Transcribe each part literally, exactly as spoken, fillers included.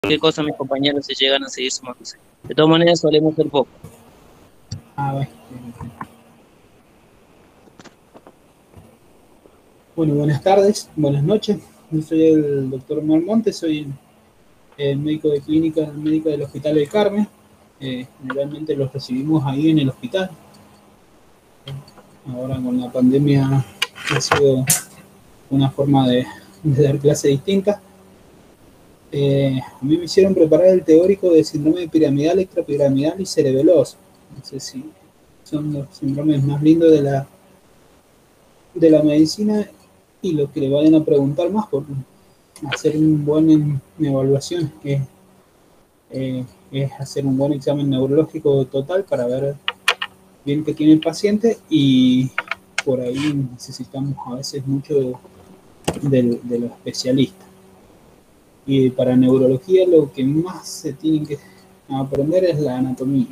cualquier cosa mis compañeros se llegan a seguir sumándose. De todas maneras, solemos ser poco. Ah, bueno. Bueno, buenas tardes, buenas noches. Yo soy el doctor Omar Montes, soy el médico de clínica médica del Hospital del Carmen. Eh, generalmente los recibimos ahí en el hospital. Ahora con la pandemia ha sido una forma de, de dar clase distinta. Eh, a mí me hicieron preparar el teórico de síndrome piramidal, extrapiramidal y cerebeloso. No sé si son los síndromes más lindos de la, de la medicina y lo que le vayan a preguntar más por hacer un buen evaluación es, eh, es hacer un buen examen neurológico total para ver bien qué tiene el paciente, y por ahí necesitamos a veces mucho de, de los especialistas. Y para neurología lo que más se tiene que aprender es la anatomía.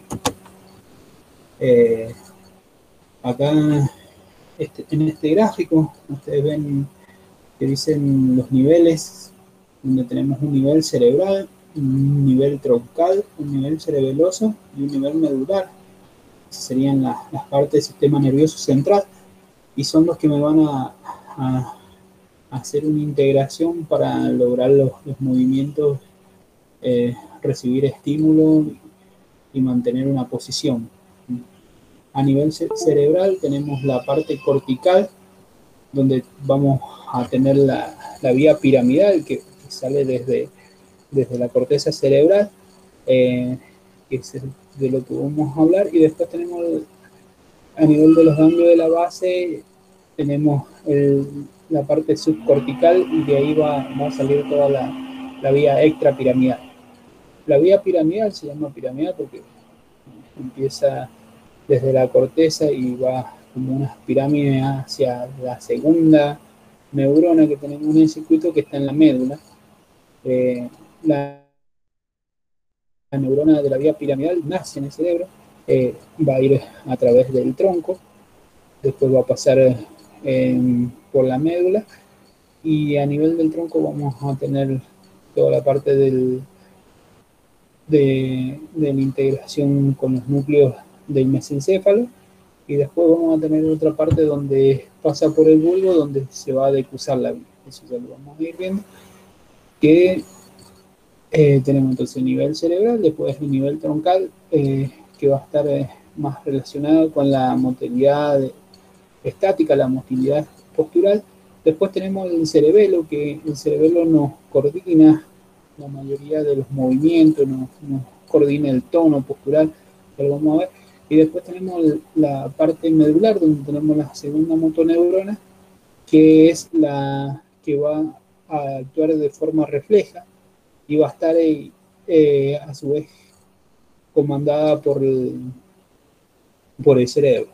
Eh, acá este, en este gráfico ustedes ven que dicen los niveles, donde tenemos un nivel cerebral, un nivel troncal, un nivel cerebeloso y un nivel medular. Esas serían las, las partes del sistema nervioso central, y son los que me van a, a, a hacer una integración para lograr los, los movimientos, eh, recibir estímulo y mantener una posición. A nivel cerebral tenemos la parte cortical, donde vamos a tener la, la vía piramidal que sale desde, desde la corteza cerebral, eh, que es de lo que vamos a hablar, y después tenemos el, a nivel de los ganglios de la base, tenemos el, la parte subcortical, y de ahí va, va a salir toda la, la vía extrapiramidal. La vía piramidal se llama piramidal porque empieza desde la corteza y va como unas pirámides hacia la segunda neurona que tenemos en el circuito, que está en la médula. Eh, la, la neurona de la vía piramidal nace en el cerebro, eh, va a ir a través del tronco, después va a pasar eh, por la médula, y a nivel del tronco vamos a tener toda la parte del, de, de la integración con los núcleos del mesencéfalo, y después vamos a tener otra parte donde pasa por el bulbo, donde se va a decusar la vía. Eso ya lo vamos a ir viendo. Que eh, tenemos entonces el nivel cerebral, después el nivel troncal, eh, que va a estar eh, más relacionado con la motilidad estática, la motilidad postural. Después tenemos el cerebelo, que el cerebelo nos coordina la mayoría de los movimientos, nos, nos coordina el tono postural, que lo vamos a ver. Y después tenemos la parte medular, donde tenemos la segunda motoneurona, que es la que va a actuar de forma refleja y va a estar eh, eh, a su vez comandada por el, por el cerebro.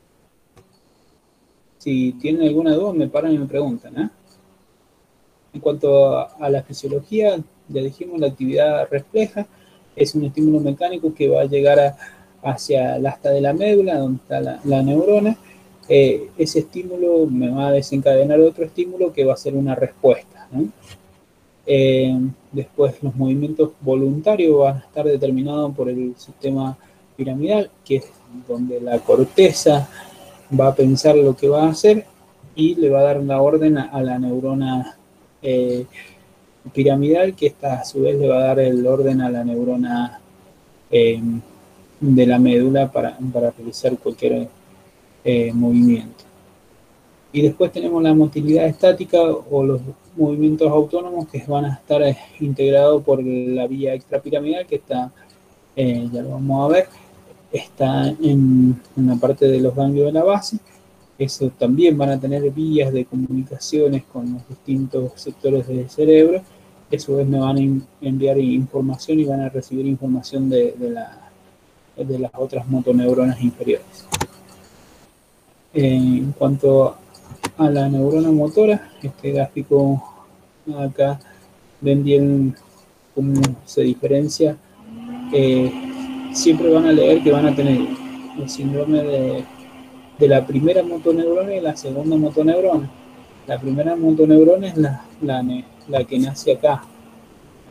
Si tienen alguna duda, me paran y me preguntan, ¿eh? En cuanto a, a la fisiología, ya dijimos, la actividad refleja es un estímulo mecánico que va a llegar a, hacia el asta de la médula, donde está la, la neurona. Eh, ese estímulo me va a desencadenar otro estímulo que va a ser una respuesta, ¿no? Eh, después los movimientos voluntarios van a estar determinados por el sistema piramidal, que es donde la corteza va a pensar lo que va a hacer y le va a dar la orden a, a la neurona eh, piramidal, que esta a su vez le va a dar el orden a la neurona eh, de la médula para, para realizar cualquier eh, movimiento. Y después tenemos la motilidad estática o los movimientos autónomos, que van a estar eh, integrados por la vía extrapiramidal, que está, eh, ya lo vamos a ver, está en, en la parte de los ganglios de la base. Eso también van a tener vías de comunicaciones con los distintos sectores del cerebro. Eso es, me van a enviar información y van a recibir información de, de, la, de las otras motoneuronas inferiores. Eh, en cuanto a la neurona motora, este gráfico acá ven bien cómo se diferencia. Eh, siempre van a leer que van a tener el síndrome de, de la primera motoneurona y la segunda motoneurona. La primera motoneurona es la, la, la que nace acá,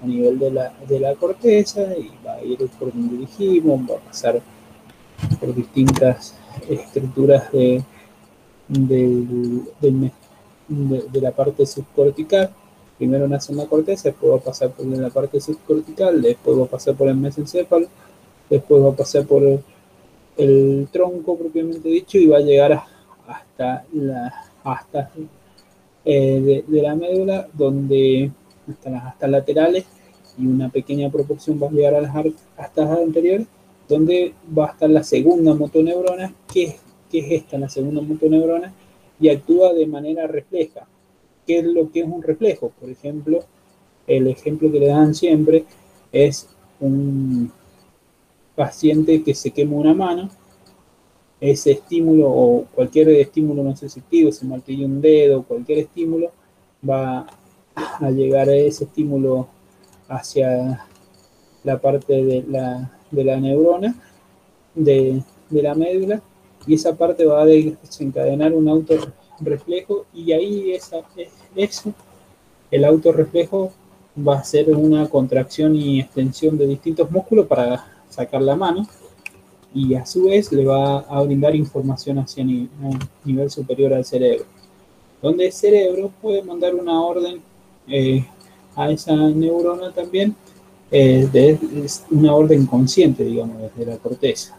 a nivel de la, de la corteza y va a ir por donde dijimos, va a pasar por distintas estructuras de, de, de, de, de la parte subcortical. Primero nace en la corteza, después va a pasar por la parte subcortical, después va a pasar por el mesencéfalo, después va a pasar por el, el tronco propiamente dicho y va a llegar a, hasta la hasta eh, de, de la médula, donde hasta las astas laterales y una pequeña proporción va a llegar a las astas anteriores, donde va a estar la segunda motoneurona, que, que es esta, la segunda motoneurona, y actúa de manera refleja. ¿Qué es lo que es un reflejo? Por ejemplo, el ejemplo que le dan siempre es un paciente que se quema una mano. Ese estímulo o cualquier estímulo no susceptivo, se martilla un dedo, cualquier estímulo va a llegar a ese estímulo hacia la parte de la, de la neurona de, de la médula, y esa parte va a desencadenar un autorreflejo, y ahí esa, eso, el autorreflejo va a ser una contracción y extensión de distintos músculos para sacar la mano, y a su vez le va a brindar información hacia ni, a nivel superior al cerebro, donde el cerebro puede mandar una orden eh, a esa neurona también, eh, de, es una orden consciente, digamos, desde la corteza.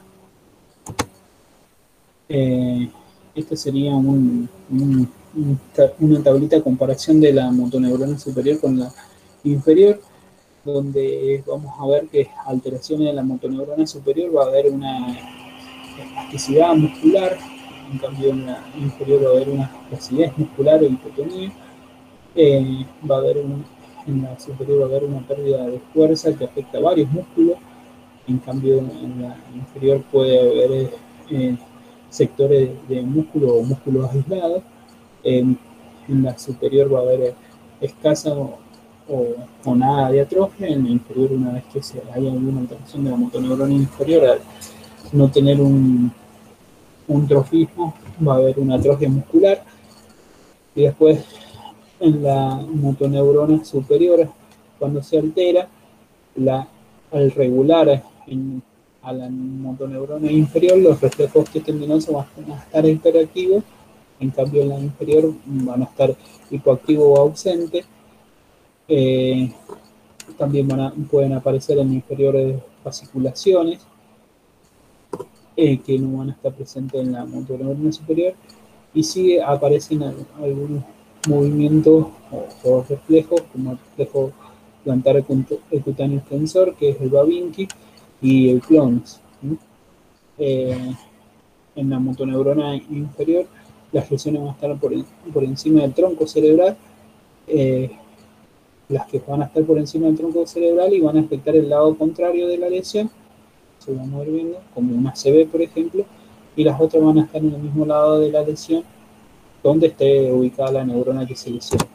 Eh, esto sería un, un, un, una tablita de comparación de la motoneurona superior con la inferior, donde vamos a ver que alteraciones de la motoneurona superior va a haber una elasticidad muscular, en cambio en la inferior va a haber una flacidez muscular o hipotonía, eh, va a haber un, en la superior va a haber una pérdida de fuerza que afecta a varios músculos, en cambio en la inferior puede haber eh, sectores de músculo o músculos aislados, eh, en la superior va a haber escasa o, o, o nada de atrofia, en la inferior una vez que se haya alguna alteración de la motoneurona inferior, al no tener un, un trofismo va a haber una atrofia muscular, y después en la motoneurona superior, cuando se altera, la, al regular en, a la motoneurona inferior, los reflejos tendinosos van a estar hiperactivos, en cambio en la inferior van a estar hipoactivos o ausentes. Eh, también van a, pueden aparecer en inferiores fasciculaciones, eh, que no van a estar presentes en la motoneurona superior, y sí aparecen algunos movimientos o, o reflejos, como el reflejo plantar cutáneo extensor, que es el Babinski, y el clonus. Eh, en la motoneurona inferior, las lesiones van a estar por, por encima del tronco cerebral, eh, las que van a estar por encima del tronco cerebral y van a afectar el lado contrario de la lesión, se van a ir viendo, como una C B, por ejemplo, y las otras van a estar en el mismo lado de la lesión, donde esté ubicada la neurona que se lesiona.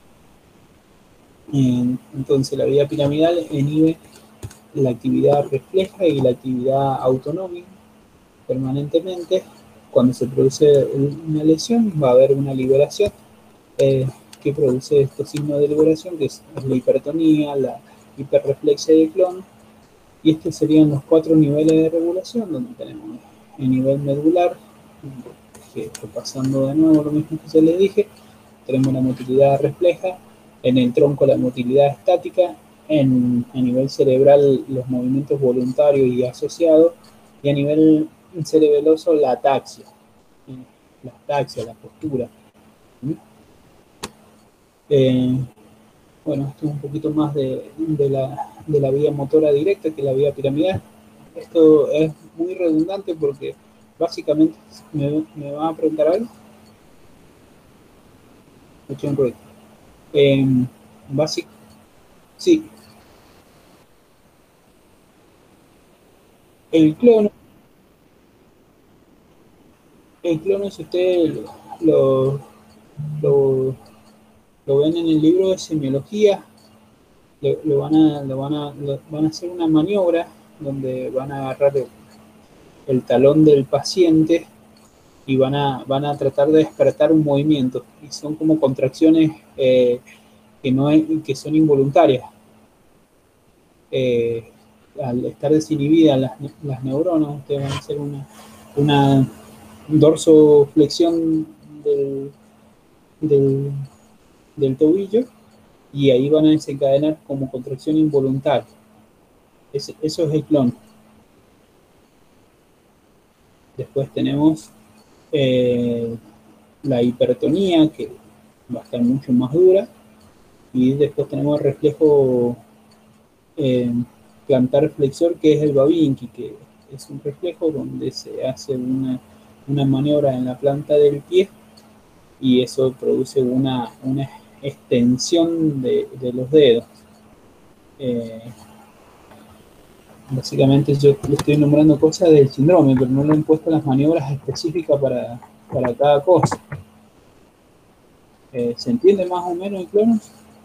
Entonces, la vía piramidal inhibe la actividad refleja y la actividad autonómica permanentemente. Cuando se produce una lesión, va a haber una liberación eh, que produce estos signos de liberación, que es la hipertonía, la hiperreflexia de clon, y estos serían los cuatro niveles de regulación, donde tenemos el nivel medular, que pasando de nuevo lo mismo que se les dije, tenemos la motilidad refleja, en el tronco la motilidad estática, en, a nivel cerebral los movimientos voluntarios y asociados, y a nivel cerebeloso la ataxia, la ataxia, la postura. Eh, bueno, esto es un poquito más de, de, la, de la vía motora directa que la vía piramidal. Esto es muy redundante porque básicamente me, me van a preguntar algo. Escuché un ruido. Eh, básico, sí. El clono, el clono, si ustedes lo, lo, lo ven en el libro de semiología, lo, lo, van, a, lo, van, a, lo van a hacer una maniobra donde van a agarrar el, el talón del paciente y van a, van a tratar de despertar un movimiento, y son como contracciones eh, que, no es, que son involuntarias. eh, al estar desinhibidas las, las neuronas, ustedes van a hacer una, una dorsoflexión del, del, del tobillo y ahí van a desencadenar como contracción involuntaria. Es, eso es el clon. Después tenemos eh, la hipertonía, que va a estar mucho más dura, y después tenemos el reflejo eh, plantar flexor, que es el Babinski, que es un reflejo donde se hace una, una maniobra en la planta del pie y eso produce una, una extensión de, de los dedos. Eh, básicamente yo le estoy nombrando cosas del síndrome, pero no le han puesto las maniobras específicas para, para cada cosa. Eh, ¿Se entiende más o menos el Cronos?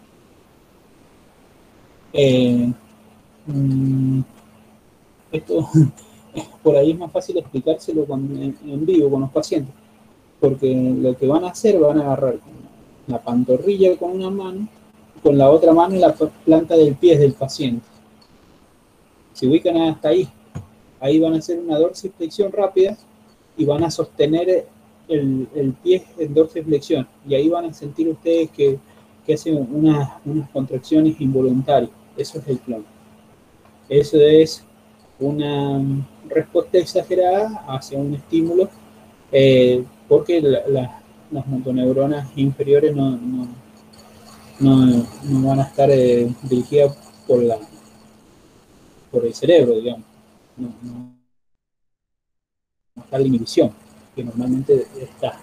Eh, mm, esto por ahí es más fácil explicárselo con, en, en vivo con los pacientes, porque lo que van a hacer, van a agarrar la pantorrilla con una mano, con la otra mano y la planta del pie del paciente. Se ubican hasta ahí. Ahí van a hacer una dorsiflexión rápida y van a sostener el, el pie en dorsiflexión. Y ahí van a sentir ustedes que, que hacen unas, unas contracciones involuntarias. Eso es el clon. Eso es una respuesta exagerada hacia un estímulo, eh, porque la, la, las motoneuronas inferiores no, no, no, no van a estar eh, dirigidas por, la, por el cerebro, digamos. No, no, no está la inhibición, que normalmente está.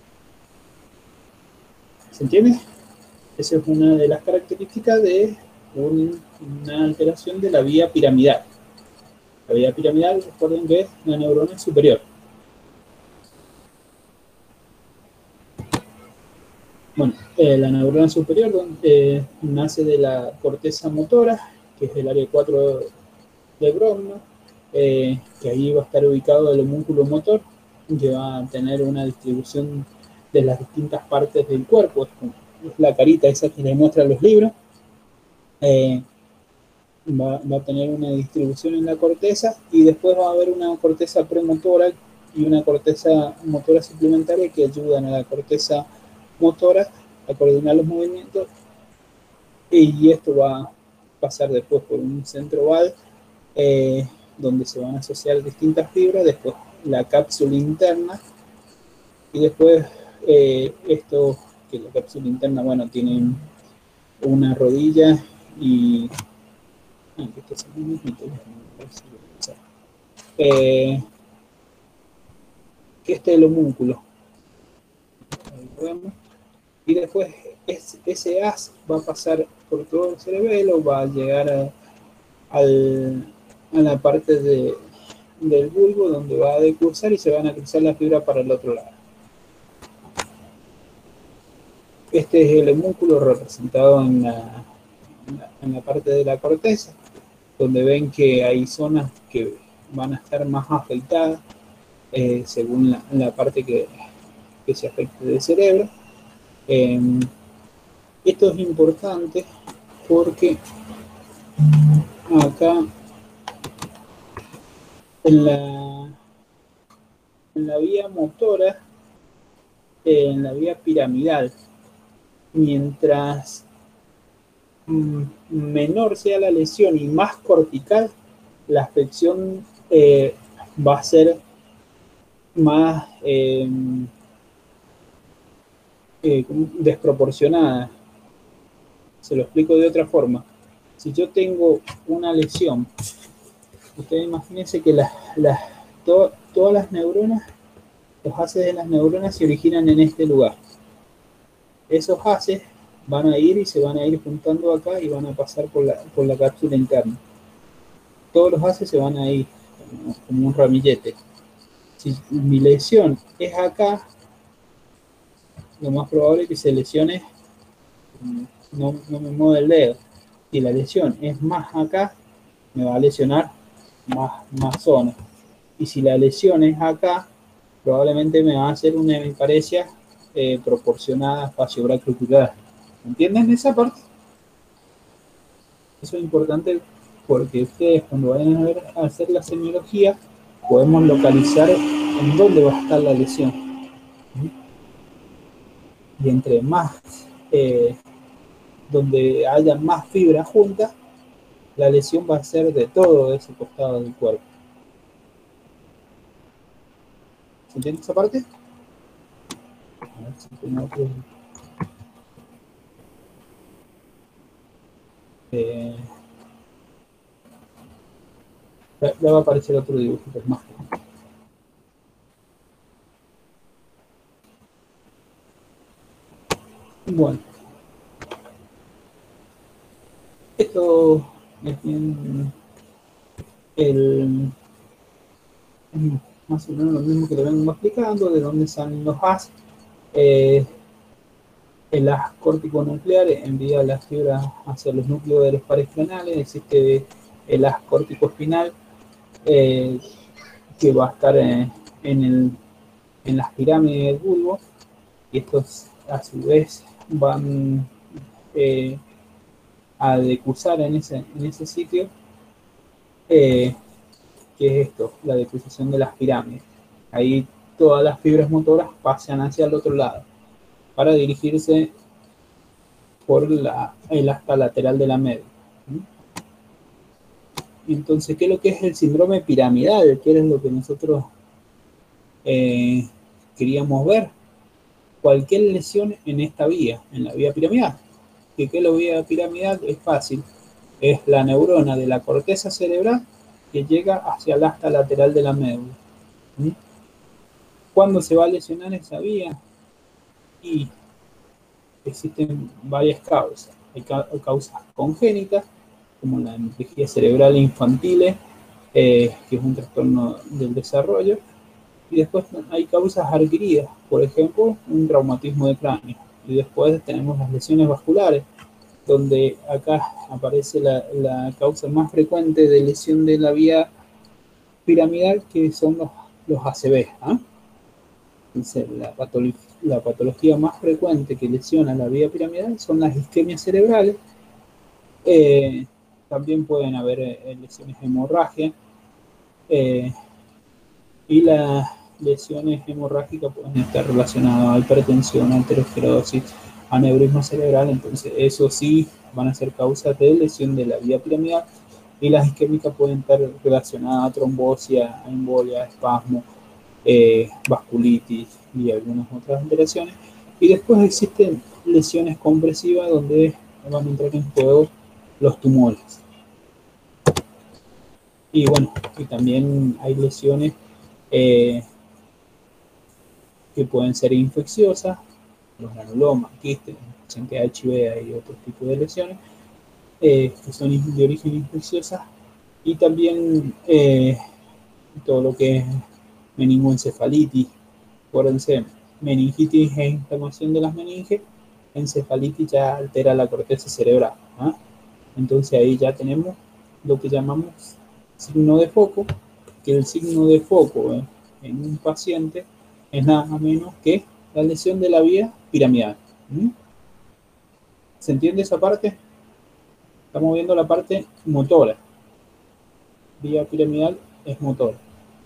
¿Se entiende? Esa es una de las características de un, una alteración de la vía piramidal. La vía piramidal, recuerden que es la neurona superior. Bueno, eh, la neurona superior donde, eh, nace de la corteza motora, que es el área cuatro de Brodmann, eh, que ahí va a estar ubicado el homúnculo motor, que va a tener una distribución de las distintas partes del cuerpo. Es, como, es la carita esa que les muestra los libros. Eh, va, va a tener una distribución en la corteza y después va a haber una corteza premotora y una corteza motora suplementaria que ayudan a la corteza motora a coordinar los movimientos, y esto va a pasar después por un centro val eh, donde se van a asociar distintas fibras, después la cápsula interna y después eh, esto, que la cápsula interna, bueno, tiene una rodilla y ah, que esto es mi teléfono, eh, que este es el homúnculo. Ahí lo vemos. Y después es, ese haz va a pasar por todo el cerebelo, va a llegar a, al, a la parte de, del bulbo donde va a decursar y se van a cruzar la fibra para el otro lado. Este es el homúnculo representado en la, en la, en la parte de la corteza, donde ven que hay zonas que van a estar más afectadas eh, según la, la parte que, que se afecte del cerebro. Eh, esto es importante porque acá en la, en la vía motora, eh, en la vía piramidal, mientras mm, menor sea la lesión y más cortical, la afección eh, va a ser más eh, eh, desproporcionada. Se lo explico de otra forma. Si yo tengo una lesión, ustedes imagínense que las, las, to, todas las neuronas, los haces de las neuronas se originan en este lugar. Esos haces van a ir y se van a ir juntando acá y van a pasar por la, por la cápsula interna. Todos los haces se van a ir como, como un ramillete. Si mi lesión es acá, lo más probable es que se lesione, no, no me mueve el dedo. Si la lesión es más acá, me va a lesionar más, más zonas. Y si la lesión es acá, probablemente me va a hacer una hemiparesia eh, proporcionada faciobacrocular. ¿Entienden esa parte? Eso es importante porque ustedes cuando vayan a, ver, a hacer la semiología podemos localizar en dónde va a estar la lesión. Y entre más, eh, donde haya más fibras juntas, la lesión va a ser de todo ese costado del cuerpo. ¿Se entiende esa parte? A ver si tengo otro. Eh, ya, ya va a aparecer otro dibujito más. Bueno, esto es bien el, más o menos lo mismo que le vengo explicando, de dónde salen los haz. Eh, el haz córtico-nuclear envía las fibras hacia los núcleos de los pares craneales. Existe el haz córtico-espinal, eh, que va a estar en, en, el, en las pirámides del bulbo, y estos a su vez van eh, a decursar en ese, en ese sitio, eh, que es esto, la decusación de las pirámides. Ahí todas las fibras motoras pasan hacia el otro lado para dirigirse por la, el asta lateral de la médula. Entonces, ¿qué es lo que es el síndrome piramidal? ¿Qué es lo que nosotros eh, queríamos ver? Cualquier lesión en esta vía, en la vía piramidal. ¿Qué es la vía piramidal? Es fácil. Es la neurona de la corteza cerebral que llega hacia el asta lateral de la médula. ¿Mm? ¿Cuándo se va a lesionar esa vía? Y existen varias causas. Hay causas congénitas, como la hemiplegia cerebral infantil, eh, que es un trastorno del desarrollo, y después hay causas adquiridas, por ejemplo, un traumatismo de cráneo, y después tenemos las lesiones vasculares, donde acá aparece la, la causa más frecuente de lesión de la vía piramidal, que son los, los A C V. ¿eh? Entonces, la, patología, la patología más frecuente que lesiona la vía piramidal son las isquemias cerebrales. Eh, también pueden haber eh, lesiones hemorragia, eh, y las lesiones hemorrágicas pueden estar relacionadas a hipertensión, aterosclerosis, aneurisma cerebral. Entonces eso sí van a ser causas de lesión de la vía piramidal, y las isquémicas pueden estar relacionadas a trombosis, a embolia, a espasmo, eh, vasculitis y algunas otras alteraciones. Y después existen lesiones compresivas, donde van a entrar en juego los tumores. Y bueno, y también hay lesiones eh, que pueden ser infecciosas, los granulomas, quistes, H I V y otros tipos de lesiones, eh, que son de origen infecciosa, y también eh, todo lo que es meningoencefalitis. Acuérdense, meningitis es inflamación de las meninges, encefalitis ya altera la corteza cerebral. ¿eh? Entonces ahí ya tenemos lo que llamamos signo de foco, que el signo de foco ¿eh? en un paciente es nada menos que la lesión de la vía piramidal. ¿Mm? ¿Se entiende esa parte? Estamos viendo la parte motora. Vía piramidal es motora.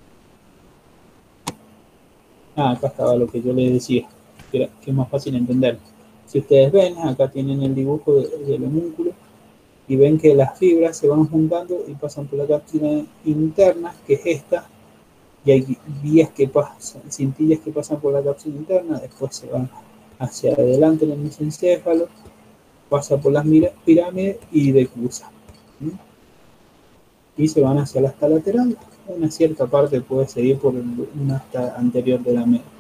Ah, acá estaba lo que yo les decía, que, era, que es más fácil entender. Si ustedes ven, acá tienen el dibujo de, del homúnculo, y ven que las fibras se van juntando y pasan por la cápsula interna, que es esta, y hay vías que pasan, cintillas que pasan por la cápsula interna, después se van hacia adelante en el mesencéfalo, pasa por las pirámides y decruza. ¿sí? Y se van hacia la asta lateral. Una cierta parte puede seguir por una asta anterior de la médula.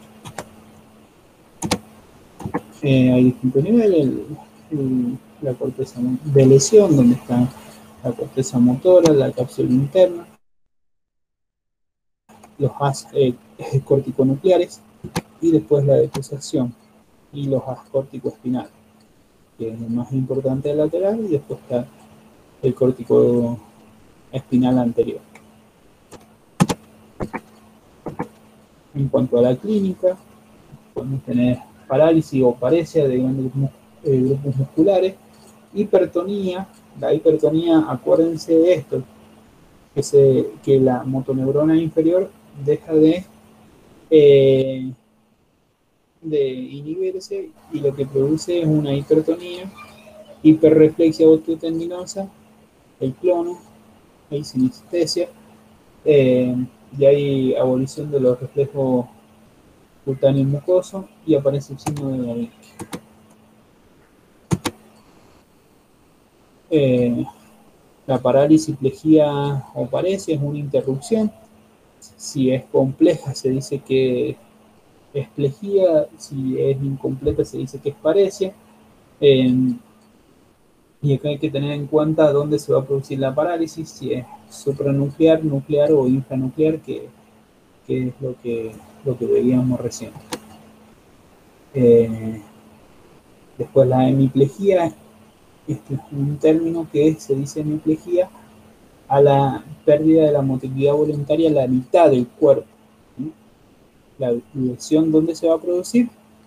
Eh, hay distintos niveles. El, el, la corteza de lesión, donde está la corteza motora, la cápsula interna, los haz eh, corticonucleares, y después la decusación y los haz córtico-espinales, que es lo más importante del lateral, y después está el córtico espinal anterior. En cuanto a la clínica, podemos tener parálisis o paresia de grandes grupos musculares, hipertonía, La hipertonía, acuérdense de esto, que, se, que la motoneurona inferior deja de, eh, de inhibirse y lo que produce es una hipertonía, hiperreflexia osteotendinosa, el clono, hay sinestesia, eh, y hay abolición de los reflejos cutáneos mucosos y aparece el signo de David. Eh, la parálisis, plejía o paresia es una interrupción. Si es compleja se dice que es plejía, si es incompleta se dice que es paresia. Eh, y acá hay que tener en cuenta dónde se va a producir la parálisis, si es supranuclear, nuclear o infranuclear, que, que es lo que, lo que veíamos recién. Eh, después la hemiplejía, este es un término que se dice hemiplejía a la pérdida de la motilidad voluntaria a la mitad del cuerpo. ¿Sí? La lesión, ¿dónde se va a producir?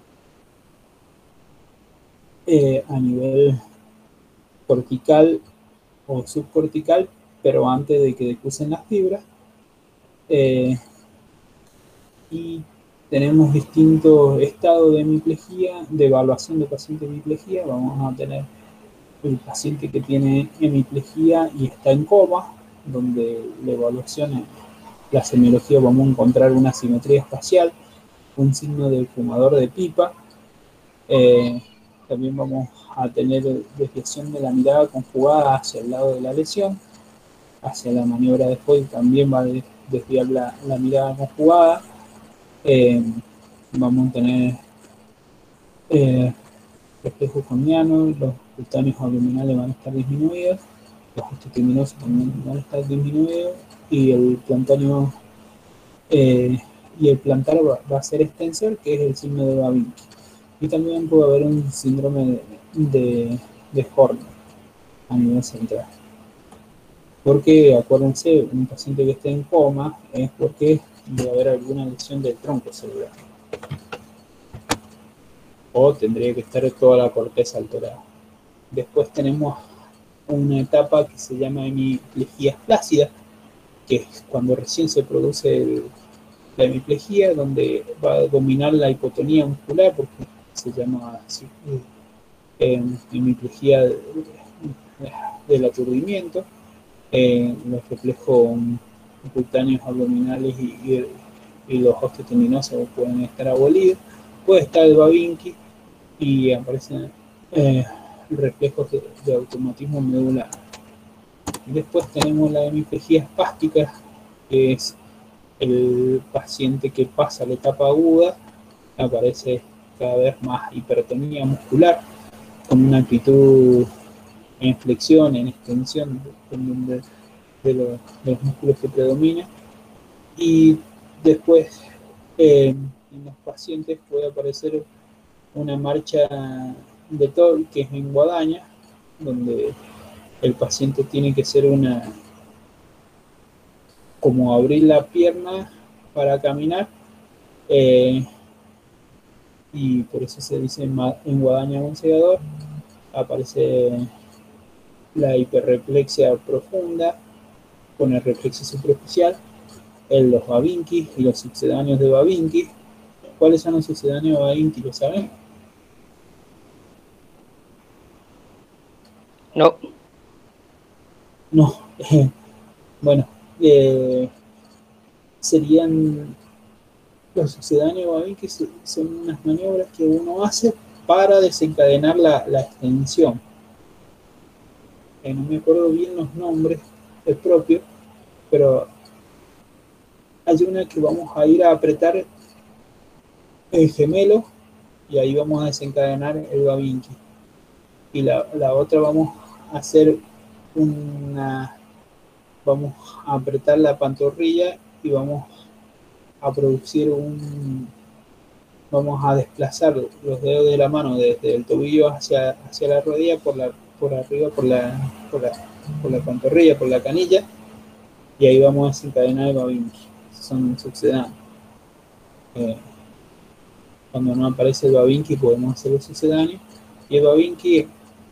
Eh, a nivel cortical o subcortical, pero antes de que decrucen las fibras. Eh, y tenemos distintos estados de hemiplejía, de evaluación de paciente de hemiplejía. Vamos a tener el paciente que tiene hemiplejía y está en coma, donde la evaluación es la semiología, vamos a encontrar una simetría espacial, un signo del fumador de pipa. Eh, también vamos a tener desviación de la mirada conjugada hacia el lado de la lesión, hacia la maniobra de Foy también va a desviar la, la mirada conjugada. Eh, vamos a tener eh, reflejos corneanos, los cutáneos abdominales van a estar disminuidos, los osteoteminosos también van a estar disminuidos, y el plantáneo eh, y el plantar va, va a ser extensor, que es el signo de Babinski. Y también puede haber un síndrome de, de, de Horner a nivel central. Porque, acuérdense, un paciente que esté en coma es porque debe haber alguna lesión del tronco cerebral. O tendría que estar toda la corteza alterada. Después tenemos una etapa que se llama hemiplejía flácida, que es cuando recién se produce el, la hemiplejía, donde va a dominar la hipotonía muscular, porque se llama así, eh, hemiplejía de, de, del aturdimiento. Eh, los reflejos cutáneos abdominales y, y, y los osteotendinosos pueden estar abolidos. Puede estar el Babinski y aparecen eh, reflejos de, de automatismo medular. Y después tenemos la hemiplejía espástica, que es el paciente que pasa la etapa aguda, aparece cada vez más hipertonía muscular, con una actitud en flexión, en extensión, de, de, los, de los músculos que predominan. Y después eh, en los pacientes puede aparecer una marcha de Toll, que es en guadaña, donde el paciente tiene que ser una, como abrir la pierna para caminar, eh, y por eso se dice en guadaña un segador. Aparece la hiperreflexia profunda con el reflexo superficial, en los Babinski y los sucedáneos de Babinski. ¿Cuáles son los sucedáneos de Babinski? ¿Lo saben? No. No. Bueno, eh, serían los sucedáneos de Babinski, son unas maniobras que uno hace para desencadenar la, la extensión. Eh, no me acuerdo bien los nombres el propio, pero hay una que vamos a ir a apretar el gemelo y ahí vamos a desencadenar el Babinski. Y la, la otra vamos a hacer una, vamos a apretar la pantorrilla y vamos a producir un, vamos a desplazar los dedos de la mano desde el tobillo hacia, hacia la rodilla, por la, por arriba, por la, por la, por la pantorrilla, por la canilla, y ahí vamos a desencadenar el Babinski. Son sucedáneos. Eh, cuando no aparece el Babinski podemos hacer el sucedáneo, y el Babinski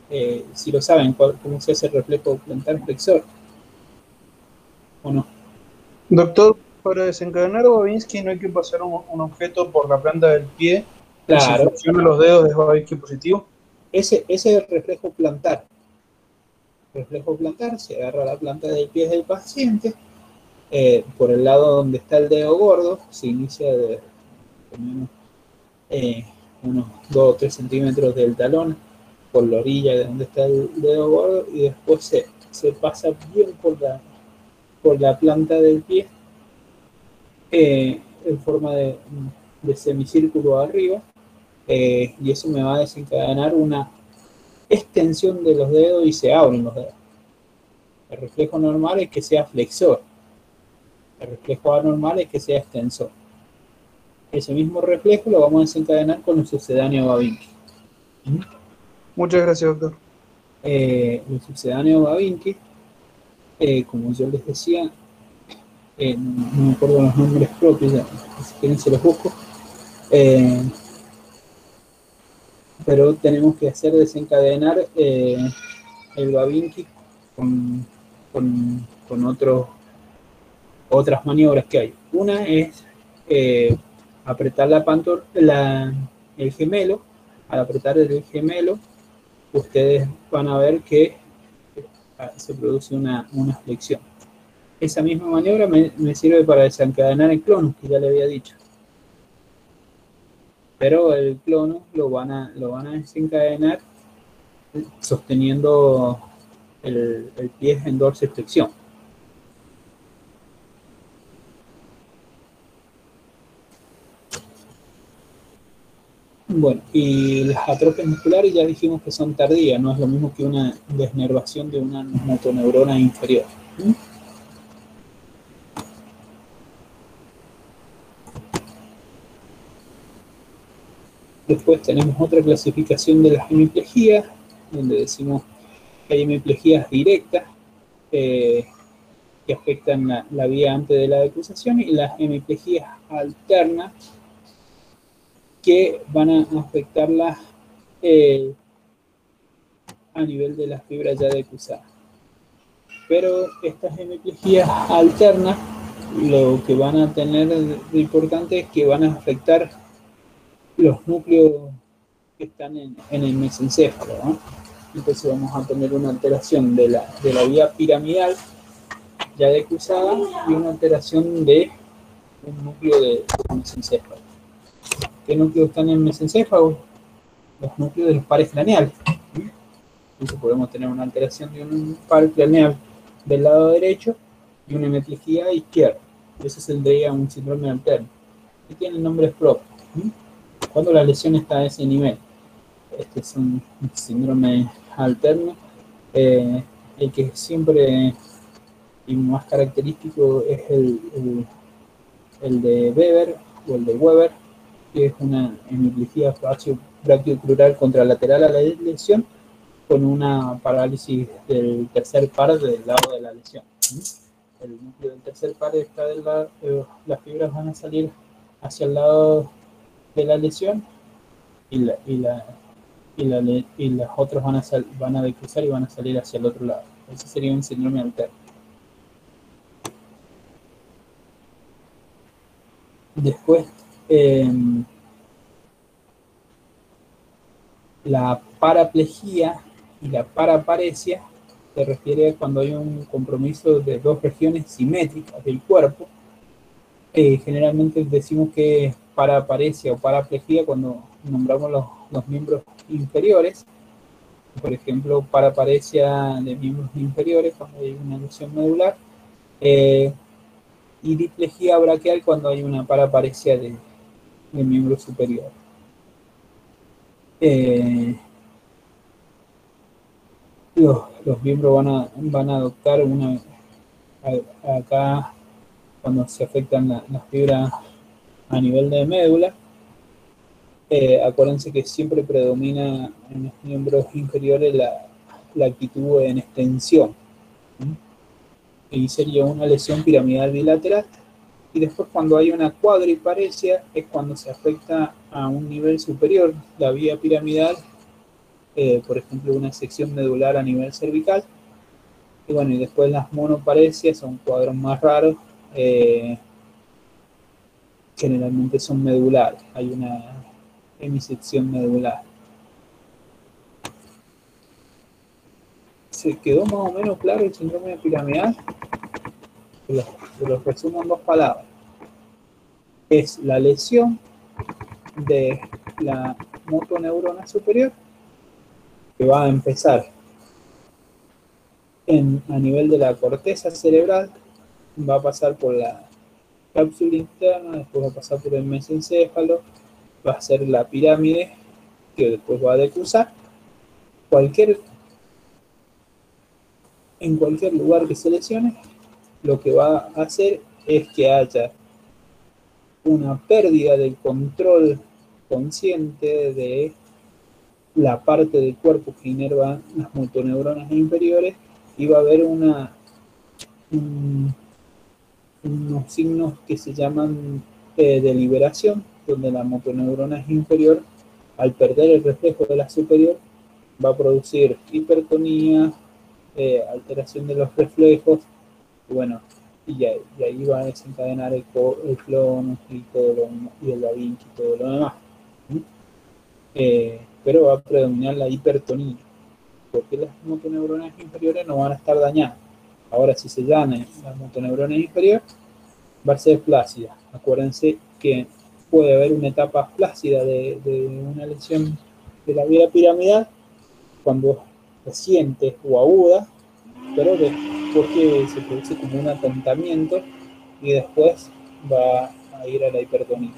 eh, si lo saben, cuál, cómo se hace el reflejo plantar flexor, ¿o no? Doctor, para desencadenar Babinski no hay que pasar un, un objeto por la planta del pie y si Claro, flexiona los dedos es Babinski positivo. ese, ese es el reflejo plantar. Reflejo plantar, se agarra la planta del pie del paciente, eh, por el lado donde está el dedo gordo, se inicia de, de menos, eh, unos dos o tres centímetros del talón, por la orilla de donde está el dedo gordo, y después se, se pasa bien por la, por la planta del pie, eh, en forma de, de semicírculo arriba, eh, y eso me va a desencadenar una extensión de los dedos y se abren los dedos. El reflejo normal es que sea flexor, el reflejo anormal es que sea extensor. Ese mismo reflejo lo vamos a desencadenar con el sucedáneo Babinski. ¿Mm? Muchas gracias, doctor. Eh, el sucedáneo Babinski, eh, como yo les decía, eh, no, no me acuerdo los nombres propios, ya, si quieren se los busco, eh, pero tenemos que hacer desencadenar eh, el Babinski con, con, con otros, otras maniobras que hay. Una es eh, apretar la pantor la, el gemelo. Al apretar el gemelo, ustedes van a ver que se produce una, una flexión. Esa misma maniobra me, me sirve para desencadenar el clonus, que ya le había dicho. Pero el clonus lo van a, lo van a desencadenar sosteniendo el, el pie en dorsiflexión. Bueno, y las atrofias musculares ya dijimos que son tardías, no es lo mismo que una desnervación de una motoneurona inferior. ¿Mm? Después tenemos otra clasificación de las hemiplejías, donde decimos que hay hemiplejías directas eh, que afectan la, la vía antes de la decusación, y las hemiplejías alternas que van a afectarlas eh, a nivel de las fibras ya decusadas. Pero estas hemiplejías alternas, lo que van a tener de importante es que van a afectar los núcleos que están en, en el mesencéfalo, ¿no? Entonces vamos a tener una alteración de la, de la vía piramidal ya decusada y una alteración de un núcleo de, de mesencéfalo. ¿Qué núcleos están en el mesencéfalo? Los núcleos de los pares craneales. Entonces podemos tener una alteración de un par craneal del lado derecho y una hemiplejía izquierda. Eso tendría un síndrome alterno. Y tiene nombres propios. Cuando la lesión está a ese nivel, este es un síndrome alterno. Eh, el que siempre y más característico es el, el, el de Weber o el de Weber, que es una hemiplegia brachiocrural contralateral a la lesión con una parálisis del tercer par del lado de la lesión. El núcleo del tercer par está del lado, eh, las fibras van a salir hacia el lado de la lesión y, la, y, la, y, la, y las otras van a, sal, van a decruzar y van a salir hacia el otro lado. Ese sería un síndrome alterno. Después, eh, la paraplejía y la paraparesia se refiere a cuando hay un compromiso de dos regiones simétricas del cuerpo. Eh, generalmente decimos que es paraparesia o paraplejía cuando nombramos los, los miembros inferiores. Por ejemplo, paraparesia de miembros inferiores cuando hay una lesión medular. Eh, y diplejía braquial cuando hay una paraparesia de, de miembro superior. Eh, los, los miembros van a, van a adoptar una, a, acá cuando se afectan la, las fibras a nivel de médula. Eh, acuérdense que siempre predomina en los miembros inferiores la, la actitud en extensión. ¿Mm? Y sería una lesión piramidal bilateral. Y después, cuando hay una cuadriparesia, es cuando se afecta a un nivel superior la vía piramidal eh, por ejemplo, una sección medular a nivel cervical. Y bueno, y después las monoparesias son cuadros más raros, eh, generalmente son medulares, hay una hemisección medular. ¿Se quedó más o menos claro el síndrome piramidal? Se lo, se lo resumo en dos palabras. Es la lesión de la motoneurona superior que va a empezar en, a nivel de la corteza cerebral, va a pasar por la cápsula interna, después va a pasar por el mesencéfalo, va a ser la pirámide que después va a decusar. Cualquier, en cualquier lugar que se lesione, lo que va a hacer es que haya una pérdida del control consciente de la parte del cuerpo que inerva las motoneuronas inferiores, y va a haber una, un, unos signos que se llaman eh, de liberación, donde la motoneurona inferior, al perder el reflejo de la superior, va a producir hipertonía, eh, alteración de los reflejos, y bueno, y, ahí, y ahí va a desencadenar el, el clonus y, todo lo, y el Da Vinci y todo lo demás. ¿Sí? Eh, pero va a predominar la hipertonía, porque las motoneuronas inferiores no van a estar dañadas. Ahora, si se dañan las motoneuronas inferiores, va a ser flácida. Acuérdense que puede haber una etapa flácida de, de una lesión de la vía piramidal cuando reciente o aguda, pero de, porque se produce como un atontamiento y después va a ir a la hipertonía.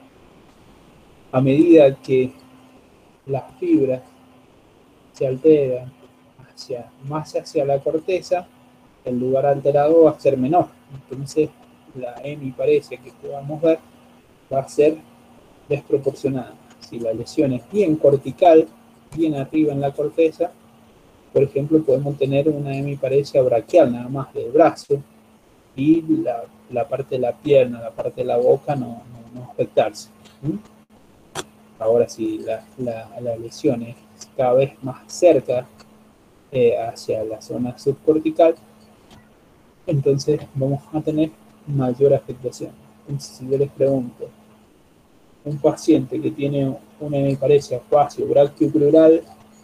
A medida que las fibras se alteran hacia, más hacia la corteza, el lugar alterado va a ser menor. Entonces la hemiparesia que podamos ver va a ser desproporcionada. Si la lesión es bien cortical, bien arriba en la corteza, por ejemplo, podemos tener una hemiparesia braquial nada más del brazo, y la, la parte de la pierna, la parte de la boca no, no, no afectarse. ¿Mm? Ahora, si la, la, la lesión es cada vez más cerca eh, hacia la zona subcortical, entonces vamos a tener mayor afectación. Entonces, si yo les pregunto, un paciente que tiene una hemiparesia facio-brachioplural,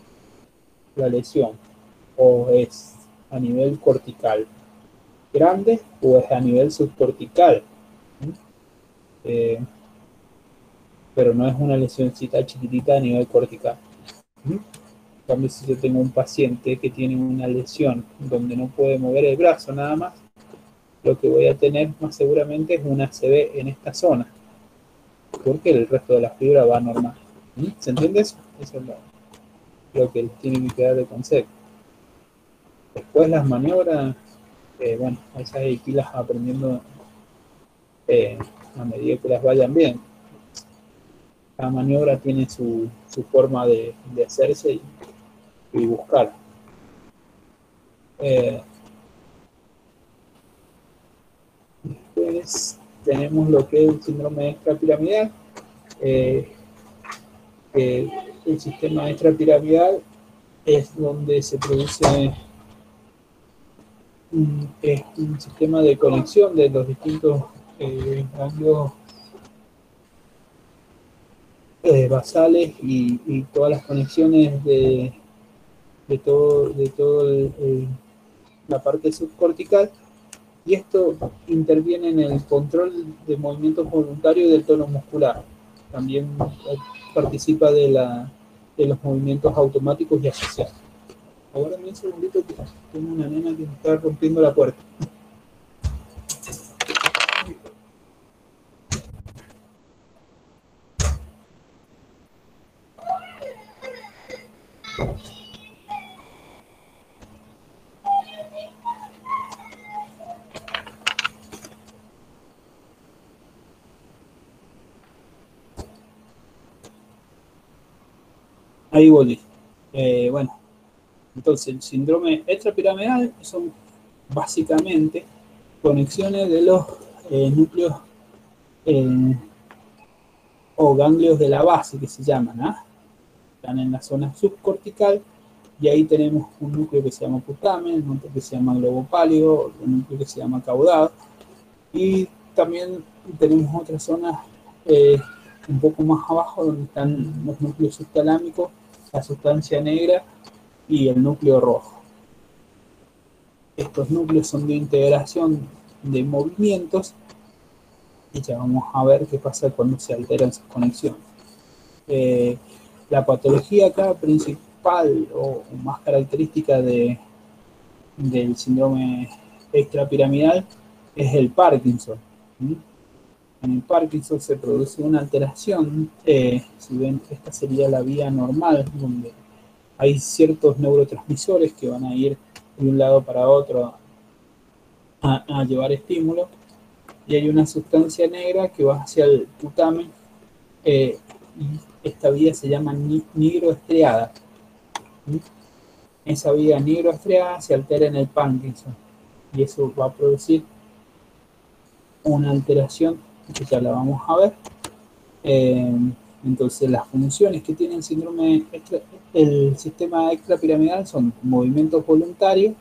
la lesión o es a nivel cortical grande o es a nivel subcortical, eh, pero no es una lesioncita chiquitita a nivel cortical. En cambio, si yo tengo un paciente que tiene una lesión donde no puede mover el brazo nada más, lo que voy a tener más seguramente es una A C V en esta zona, porque el resto de la fibra va normal. ¿Se entiende eso? Eso es lo, lo que les tiene que quedar de concepto. Después las maniobras, eh, bueno, esas hay que irlas aprendiendo eh, a medida que las vayan bien. Cada maniobra tiene su, su forma de, de hacerse y, y buscar. Eh, después tenemos lo que es el síndrome extrapiramidal. Eh, eh, el sistema extrapiramidal es donde se produce un, es un sistema de conexión de los distintos eh, ganglios eh, basales y, y todas las conexiones de, de todo, de todo el, el, la parte subcortical, y esto interviene en el control de movimientos voluntarios del tono muscular. También participa de, la, de los movimientos automáticos y asociados. Ahora un segundito que tengo una nena que me está rompiendo la puerta. Ahí volví. Eh, bueno, entonces el síndrome extrapiramidal son básicamente conexiones de los eh, núcleos eh, o ganglios de la base, que se llaman, ¿ah? están en la zona subcortical, y ahí tenemos un núcleo que se llama putamen, un núcleo que se llama globo pálido, un núcleo que se llama caudado, y también tenemos otras zonas eh, un poco más abajo donde están los núcleos subtalámicos, la sustancia negra y el núcleo rojo. Estos núcleos son de integración de movimientos y ya vamos a ver qué pasa cuando se alteran sus conexiones. Eh, la patología acá principal o más característica de, del síndrome extrapiramidal es el Parkinson. ¿Sí? En el Parkinson se produce una alteración, eh, si ven, esta sería la vía normal, donde hay ciertos neurotransmisores que van a ir de un lado para otro a, a llevar estímulo, y hay una sustancia negra que va hacia el putamen, eh, y esta vía se llama ni nigroestriada. ¿Sí? Esa vía nigroestriada se altera en el Parkinson, y eso va a producir una alteración que ya la vamos a ver. Eh, entonces las funciones que tiene el síndrome extra, el sistema extrapiramidal son movimientos voluntarios,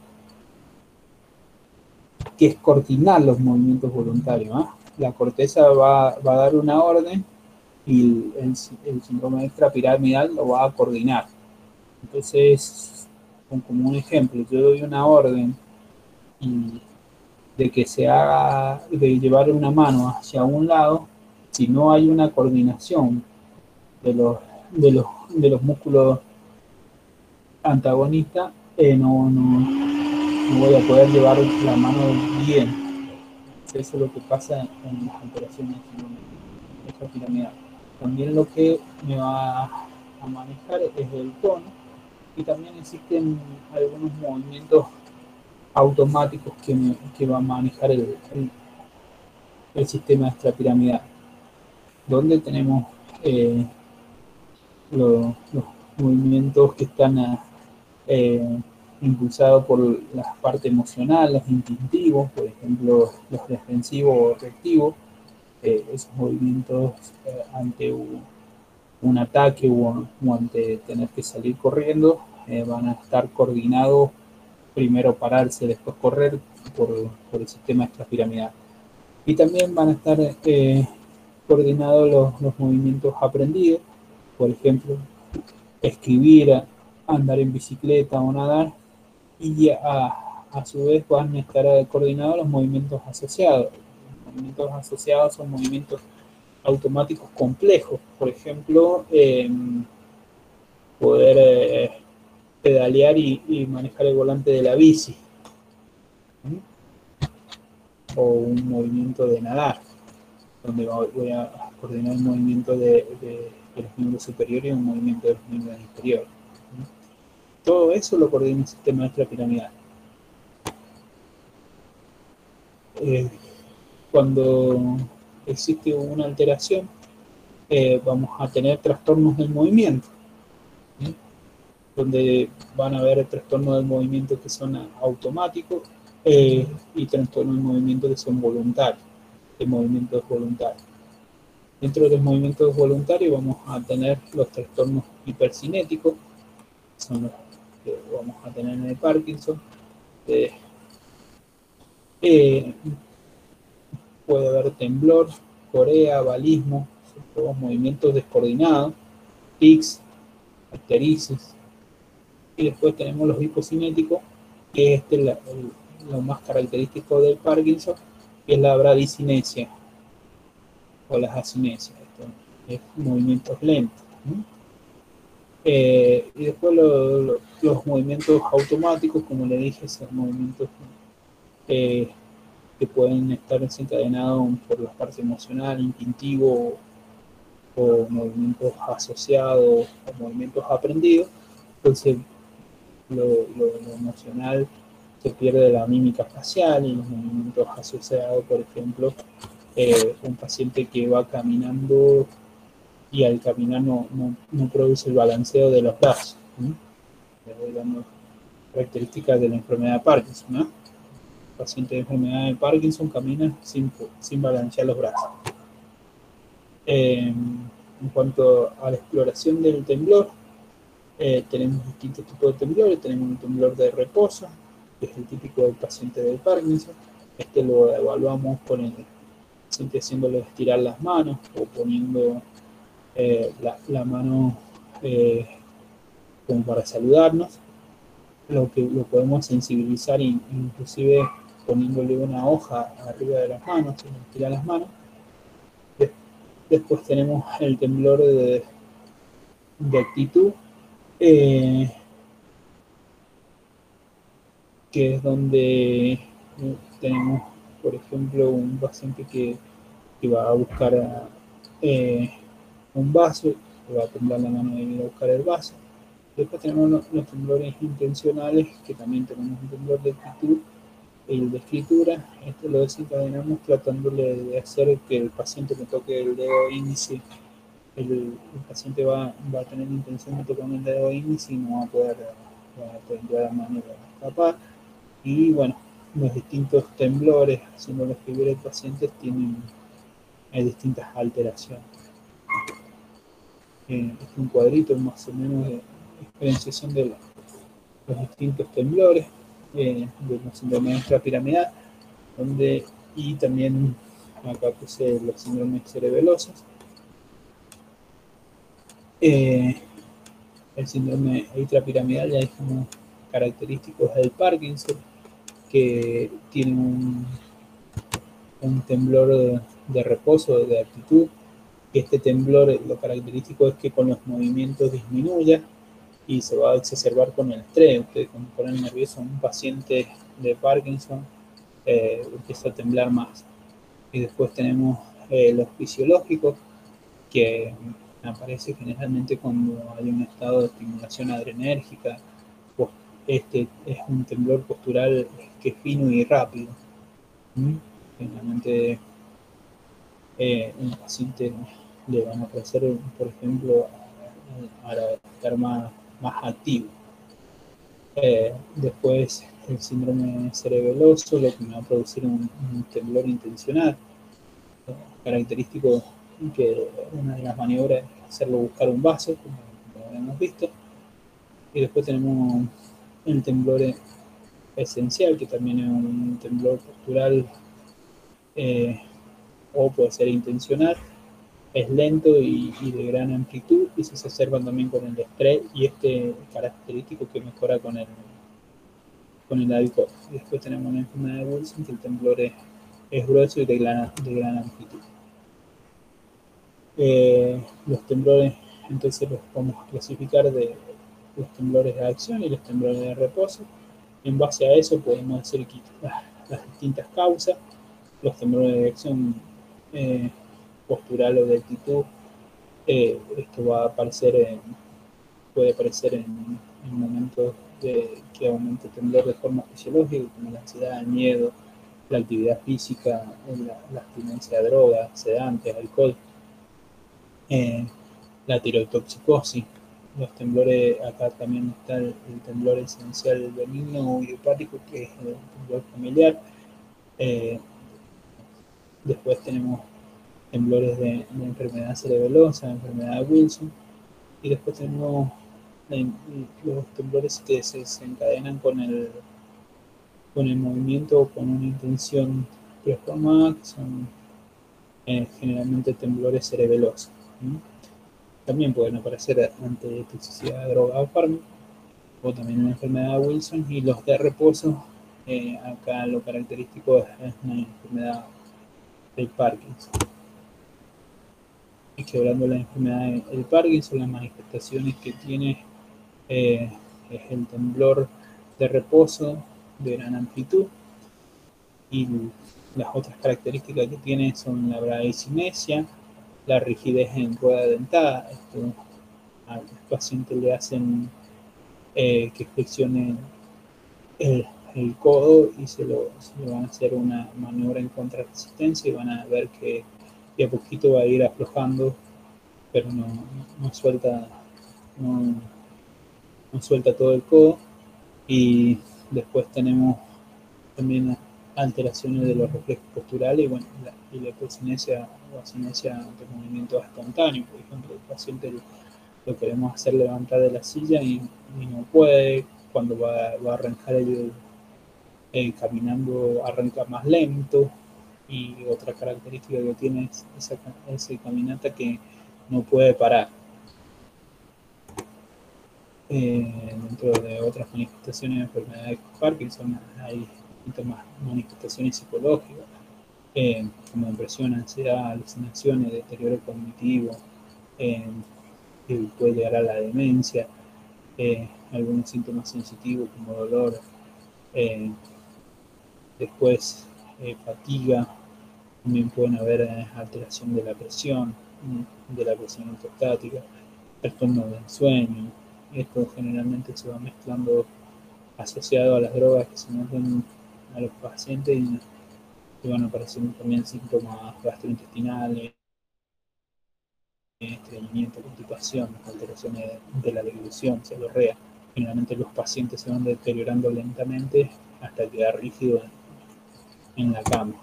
que es coordinar los movimientos voluntarios, ¿eh? La corteza va, va a dar una orden y el, el, el síndrome extrapiramidal lo va a coordinar. Entonces, como un ejemplo, yo doy una orden y de que se haga, de llevar una mano hacia un lado, si no hay una coordinación de los, de los, de los músculos antagonistas, eh, no, no, no voy a poder llevar la mano bien. Eso es lo que pasa en las alteraciones extrapiramidales. También lo que me va a manejar es el tono, y también existen algunos movimientos automáticos que, me, que va a manejar el, el, el sistema extrapiramidal, donde tenemos eh, lo, los movimientos que están eh, impulsados por la parte emocional, los instintivos, por ejemplo, los defensivos o reactivos, eh, esos movimientos eh, ante un, un ataque o, o ante tener que salir corriendo, eh, van a estar coordinados, primero pararse, después correr por, por el sistema extrapiramidal. Y también van a estar eh, coordinados los, los movimientos aprendidos, por ejemplo, escribir, andar en bicicleta o nadar, y a, a su vez van a estar coordinados los movimientos asociados. Los movimientos asociados son movimientos automáticos complejos, por ejemplo, eh, poder eh, pedalear y, y manejar el volante de la bici, ¿sí? O un movimiento de nadar, donde voy a coordinar el movimiento de, de, de los miembros superiores y un movimiento de los miembros inferiores. ¿Sí? Todo eso lo coordina el sistema extrapiramidal. Eh, cuando existe una alteración, eh, vamos a tener trastornos del movimiento, ¿sí? Donde van a haber trastornos del movimiento que son automáticos eh, y trastornos del movimiento que son voluntarios, de movimientos voluntarios. Dentro de los movimientos voluntarios vamos a tener los trastornos hipercinéticos, que son los que vamos a tener en el Parkinson. Eh, eh, puede haber temblor, corea, balismo, son todos movimientos descoordinados, tics, ictericia. Y después tenemos los hipocinéticos, que es este la, el, lo más característico del Parkinson, que es la bradicinesia o las acinesias, esto es movimientos lentos, ¿no? Eh, y después lo, lo, los movimientos automáticos, como le dije, son movimientos eh, que pueden estar desencadenados por la parte emocional, instintivo, o, o movimientos asociados, o movimientos aprendidos. Entonces, lo, lo, lo emocional se pierde la mímica facial y los movimientos asociados, por ejemplo, eh, un paciente que va caminando y al caminar no, no, no produce el balanceo de los brazos, ¿sí? Les voy dando características de la enfermedad de Parkinson, ¿no? El paciente de enfermedad de Parkinson camina sin, sin balancear los brazos. Eh, en cuanto a la exploración del temblor, Eh, tenemos distintos tipos de temblores. Tenemos un temblor de reposo, que es el típico del paciente del Parkinson. Este lo evaluamos con el paciente haciéndole estirar las manos o poniendo eh, la, la mano eh, como para saludarnos. Lo que lo podemos sensibilizar, inclusive poniéndole una hoja arriba de las manos, estirar las manos. Después tenemos el temblor de, de actitud, eh, que es donde eh, tenemos, por ejemplo, un paciente que, que va a buscar a, eh, un vaso, que va a temblar la mano de ir a buscar el vaso. Después tenemos los, los temblores intencionales, que también tenemos un temblor de actitud y el de escritura. Esto lo desencadenamos tratándole de hacer que el paciente le toque el dedo índice. El, el paciente va, va a tener la intención de tocar el dedo índice y no va a poder, va a poder la mano a escapar. Y bueno, los distintos temblores, haciendo escribir el paciente, tienen hay distintas alteraciones. Eh, es un cuadrito más o menos de diferenciación de los, los distintos temblores, eh, de la síndrome extrapiramidal, donde, y también acá puse los síndromes cerebelosos. Eh, el síndrome extrapiramidal ya es como característico del Parkinson, que tiene un, un temblor de, de reposo, de actitud. Este temblor, lo característico es que con los movimientos disminuya y se va a exacerbar con el estrés. Ustedes cuando ponen nervioso a un paciente de Parkinson, eh, empieza a temblar más. Y después tenemos eh, los fisiológicos, que aparece generalmente cuando hay un estado de estimulación adrenérgica. Este es un temblor postural que es fino y rápido. ¿Mm? Generalmente eh, un paciente le van a aparecer, por ejemplo, para estar más, más activo. Eh, después el síndrome cerebeloso, lo que me va a producir un, un temblor intencional, característico, que una de las maniobras es hacerlo buscar un vaso, como, como hemos visto. Y después tenemos el temblor esencial, que también es un temblor postural, eh, o puede ser intencional. Es lento y, y de gran amplitud, y se exacerban también con el estrés y este característico que mejora con el, con el alcohol. Y después tenemos la enfermedad de Wilson, que el temblor es, es grueso y de gran, de gran amplitud. Eh, los temblores, entonces los vamos a clasificar de los temblores de acción y los temblores de reposo. En base a eso podemos hacer las, las distintas causas. Los temblores de acción eh, postural o de actitud, eh, esto va a aparecer en, puede aparecer en, en momentos de, que aumente el temblor de forma fisiológica, como la ansiedad, el miedo, la actividad física, la, la abstinencia de drogas, sedantes, alcohol, eh, la tirotoxicosis. Los temblores, acá también está el, el temblor esencial benigno o idiopático, que es el temblor familiar. Eh, después tenemos temblores de, de enfermedad cerebelosa, enfermedad de Wilson, y después tenemos eh, los temblores que se desencadenan con el, con el movimiento o con una intención preformada, que son eh, generalmente temblores cerebelosos. ¿sí? También pueden aparecer ante toxicidad de droga o fármaco, o también la enfermedad de Wilson, y los de reposo, eh, acá lo característico es, es una enfermedad del Parkinson. Y que hablando de la enfermedad del Parkinson, las manifestaciones que tiene eh, es el temblor de reposo de gran amplitud, y las otras características que tiene son la bradicinesia, la rigidez en rueda dentada. Esto, al paciente le hacen eh, que flexione el, el codo y se lo, se lo van a hacer una maniobra en contrarresistencia y van a ver que de a poquito va a ir aflojando, pero no, no suelta no, no suelta todo el codo. Y después tenemos también alteraciones de los reflejos posturales y bueno, la, y la hipercinesia o asinesia de movimientos espontáneos. Por ejemplo, el paciente lo queremos hacer levantar de la silla y, y no puede. Cuando va, va a arrancar el, el caminando, arranca más lento. Y otra característica que tiene es esa, esa caminata que no puede parar. Eh, dentro de otras manifestaciones de enfermedad de Parkinson hay más manifestaciones psicológicas, eh, como depresión, ansiedad, alucinaciones, deterioro cognitivo, eh, que puede llegar a la demencia, eh, algunos síntomas sensitivos como dolor, eh, después eh, fatiga, también pueden haber eh, alteración de la presión, de la presión ortostática, trastorno del sueño. Esto generalmente se va mezclando asociado a las drogas que se meten a los pacientes y, y van apareciendo también síntomas gastrointestinales, estreñimiento, constipación, alteraciones de la deglución, cefalea. Generalmente los pacientes se van deteriorando lentamente hasta quedar rígido en, en la cama.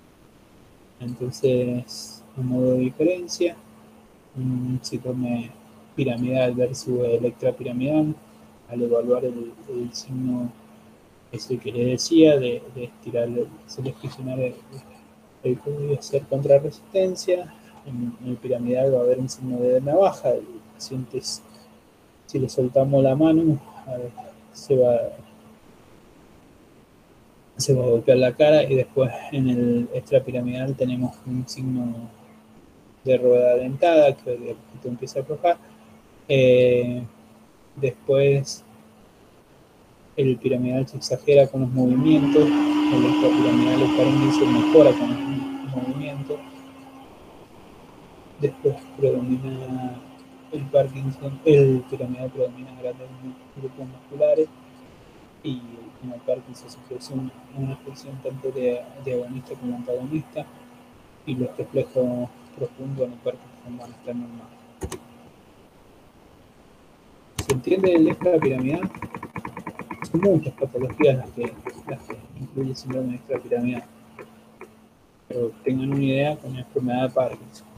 Entonces, a modo de diferencia, un síndrome piramidal versus electrapiramidal, al evaluar el, el signo ese que les decía, de, de estirar, seleccionar el, el código y hacer contrarresistencia. En, en el piramidal va a haber un signo de navaja. El paciente, si le soltamos la mano, ver, se va se va a golpear la cara. Y después en el extrapiramidal tenemos un signo de rueda dentada que de poquito empieza a aflojar. Eh, después el piramidal se exagera con los movimientos, el extrapiramidal el parénquima se mejora con los movimientos. Después predomina el Parkinson, el piramidal predomina en grandes grupos musculares, y en el Parkinson se produce una, una función tanto de, de agonista como antagonista, y los reflejos profundos en el Parkinson van a estar normales. ¿Se entiende el extrapiramidal? Son muchas patologías las que, las que incluye el síndrome extrapiramidal, pero tengan una idea con la enfermedad de Parkinson.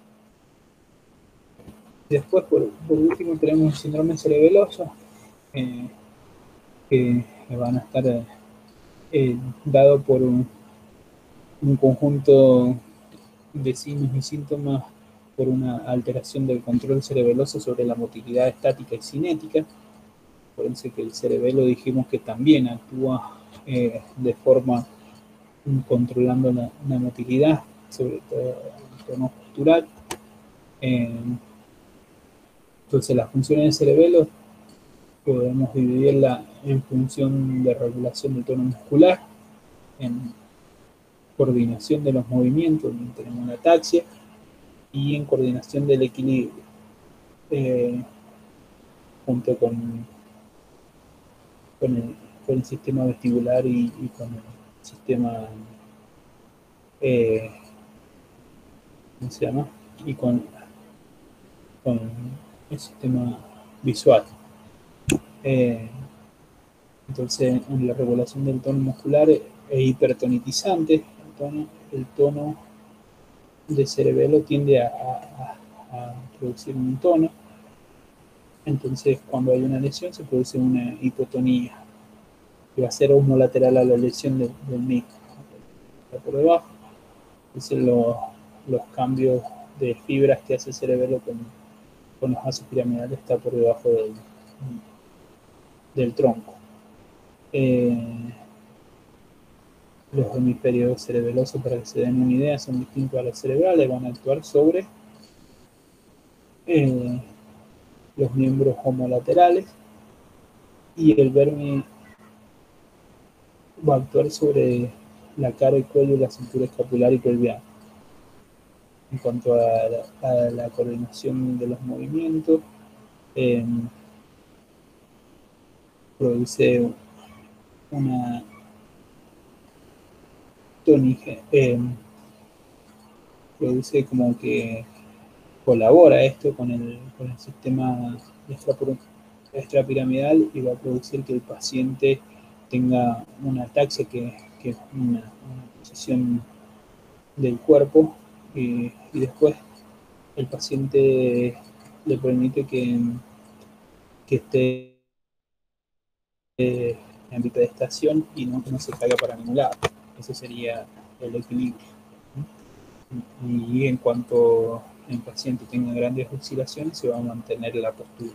Después, por, por último, tenemos el síndrome cerebeloso, eh, que van a estar eh, eh, dado por un, un conjunto de signos y síntomas por una alteración del control cerebeloso sobre la motilidad estática y cinética. Acuérdense que el cerebelo dijimos que también actúa eh, de forma controlando la, la motilidad, sobre todo el tono postural. Eh, entonces las funciones del cerebelo podemos dividirla en función de regulación del tono muscular, en coordinación de los movimientos, donde tenemos la ataxia, y en coordinación del equilibrio, eh, junto con, con, el, con el sistema vestibular y, y con el sistema, eh, ¿cómo se llama? Y con, con el sistema visual. Eh, entonces, en la regulación del tono muscular es hipertonitizante, el tono, el tono de cerebelo tiende a, a, a producir un tono. Entonces, cuando hay una lesión, se produce una hipotonía, que va a ser homolateral a la lesión de, del micro. Está por debajo. Entonces, lo, los cambios de fibras que hace el cerebelo con, con los vasos piramidales está por debajo del, del tronco. Eh, los hemisferios cerebelosos, para que se den una idea, son distintos a los cerebrales, van a actuar sobre eh, los miembros homolaterales, y el vermi va a actuar sobre la cara, el cuello, la cintura escapular y pelviana. En cuanto a la, a la coordinación de los movimientos, eh, produce una tónica, eh, produce como que colabora esto con el, con el sistema extrapiramidal, y va a producir que el paciente tenga una ataxia, que, que es una, una posición del cuerpo, y, y después el paciente le permite que, que esté eh, en bipedestación y no, no se caiga para ningún lado. Ese sería el equilibrio. Y en cuanto el paciente tenga grandes oscilaciones, se va a mantener la postura.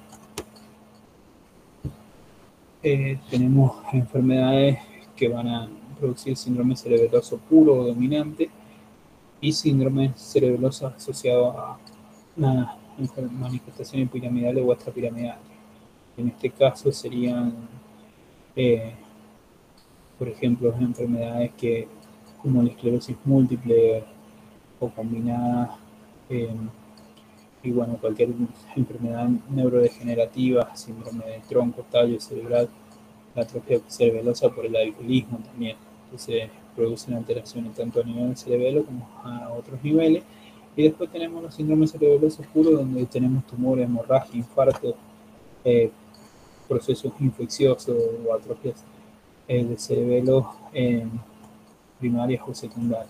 Eh, tenemos enfermedades que van a producir síndrome cerebeloso puro o dominante y síndrome cerebeloso asociado a una manifestación piramidal o extrapiramidal. En este caso serían, eh, por ejemplo, enfermedades que, como la esclerosis múltiple o combinada, eh, y bueno, cualquier enfermedad neurodegenerativa, síndrome de tronco, tallo cerebral, la atrofia cerebelosa por el alcoholismo también. Entonces producen alteraciones tanto a nivel cerebelo como a otros niveles. Y después tenemos los síndromes cerebelosos puros, donde tenemos tumores, hemorragia, infartos, eh, procesos infecciosos o atrofias eh, de cerebelo eh, primarias o secundarias.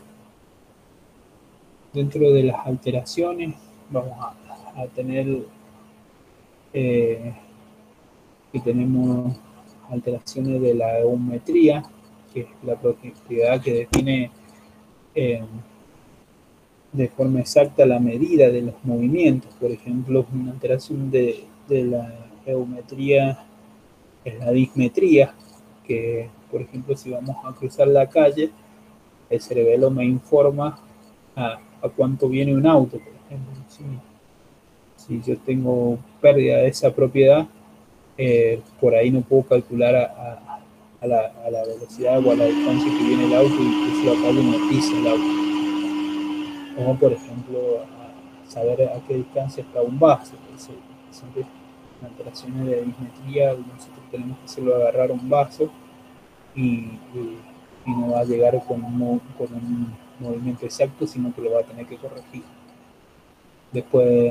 Dentro de las alteraciones vamos a, a tener eh, que tenemos alteraciones de la eumetría, que es la propiedad que define eh, de forma exacta la medida de los movimientos. Por ejemplo, una alteración de, de la geometría es la dismetría, que por ejemplo si vamos a cruzar la calle, el cerebelo me informa a, a cuánto viene un auto, por ejemplo. Si, si yo tengo pérdida de esa propiedad, eh, por ahí no puedo calcular a, a, a, la, a la velocidad o a la distancia que viene el auto y cruzo la calle y me pisa el auto. Como por ejemplo a saber a qué distancia está un vaso. Entonces, siempre en alteraciones de dismetría nosotros tenemos que hacerlo agarrar un vaso y, y, y no va a llegar con un, con un movimiento exacto, sino que lo va a tener que corregir. Después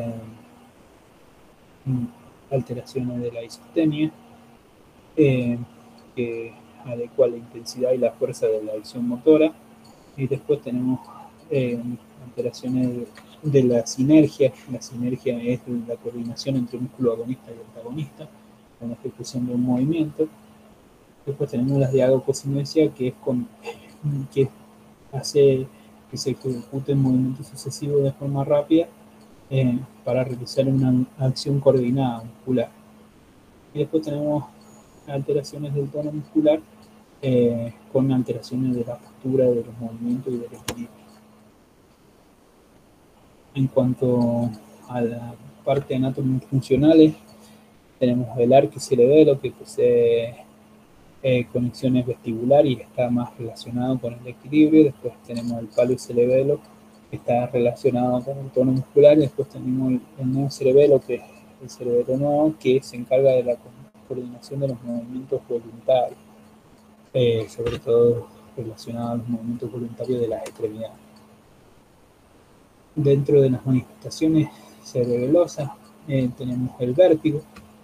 alteraciones de la isostenia, eh, que adecua la intensidad y la fuerza de la acción motora. Y después tenemos eh, alteraciones de, de la sinergia. La sinergia es la coordinación entre músculo agonista y antagonista en la ejecución de un movimiento. Después tenemos las de agocosinesia, que es con que hace que se ejecuten movimientos sucesivos de forma rápida eh, para realizar una acción coordinada muscular. Y después tenemos alteraciones del tono muscular eh, con alteraciones de la postura, de los movimientos y del equilibrio. En cuanto a la parte anatómico-funcionales, tenemos el arquicerebelo, que posee eh, conexiones vestibulares y está más relacionado con el equilibrio. Después tenemos el paleocerebelo, que está relacionado con el tono muscular. Y después tenemos el, el neocerebelo, que es el cerebelo nuevo, que se encarga de la coordinación de los movimientos voluntarios, eh, sobre todo relacionado a los movimientos voluntarios de las extremidades. Dentro de las manifestaciones cerebelosas eh, tenemos el vértigo,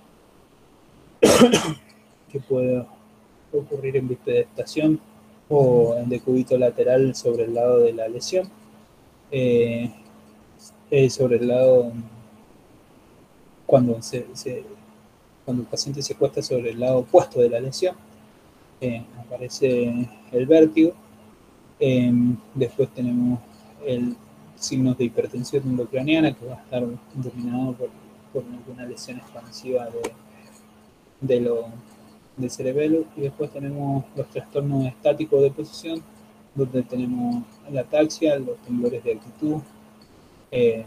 que puede ocurrir en bipedestación o en decúbito lateral sobre el lado de la lesión, eh, eh, sobre el lado cuando, se, se, cuando el paciente se acuesta sobre el lado opuesto de la lesión, eh, aparece el vértigo. Eh, después tenemos el signos de hipertensión endocraniana, que va a estar dominado por, por alguna lesión expansiva de, de lo, del cerebelo. Y después tenemos los trastornos estáticos de posición, donde tenemos la ataxia, los temblores de actitud. Eh,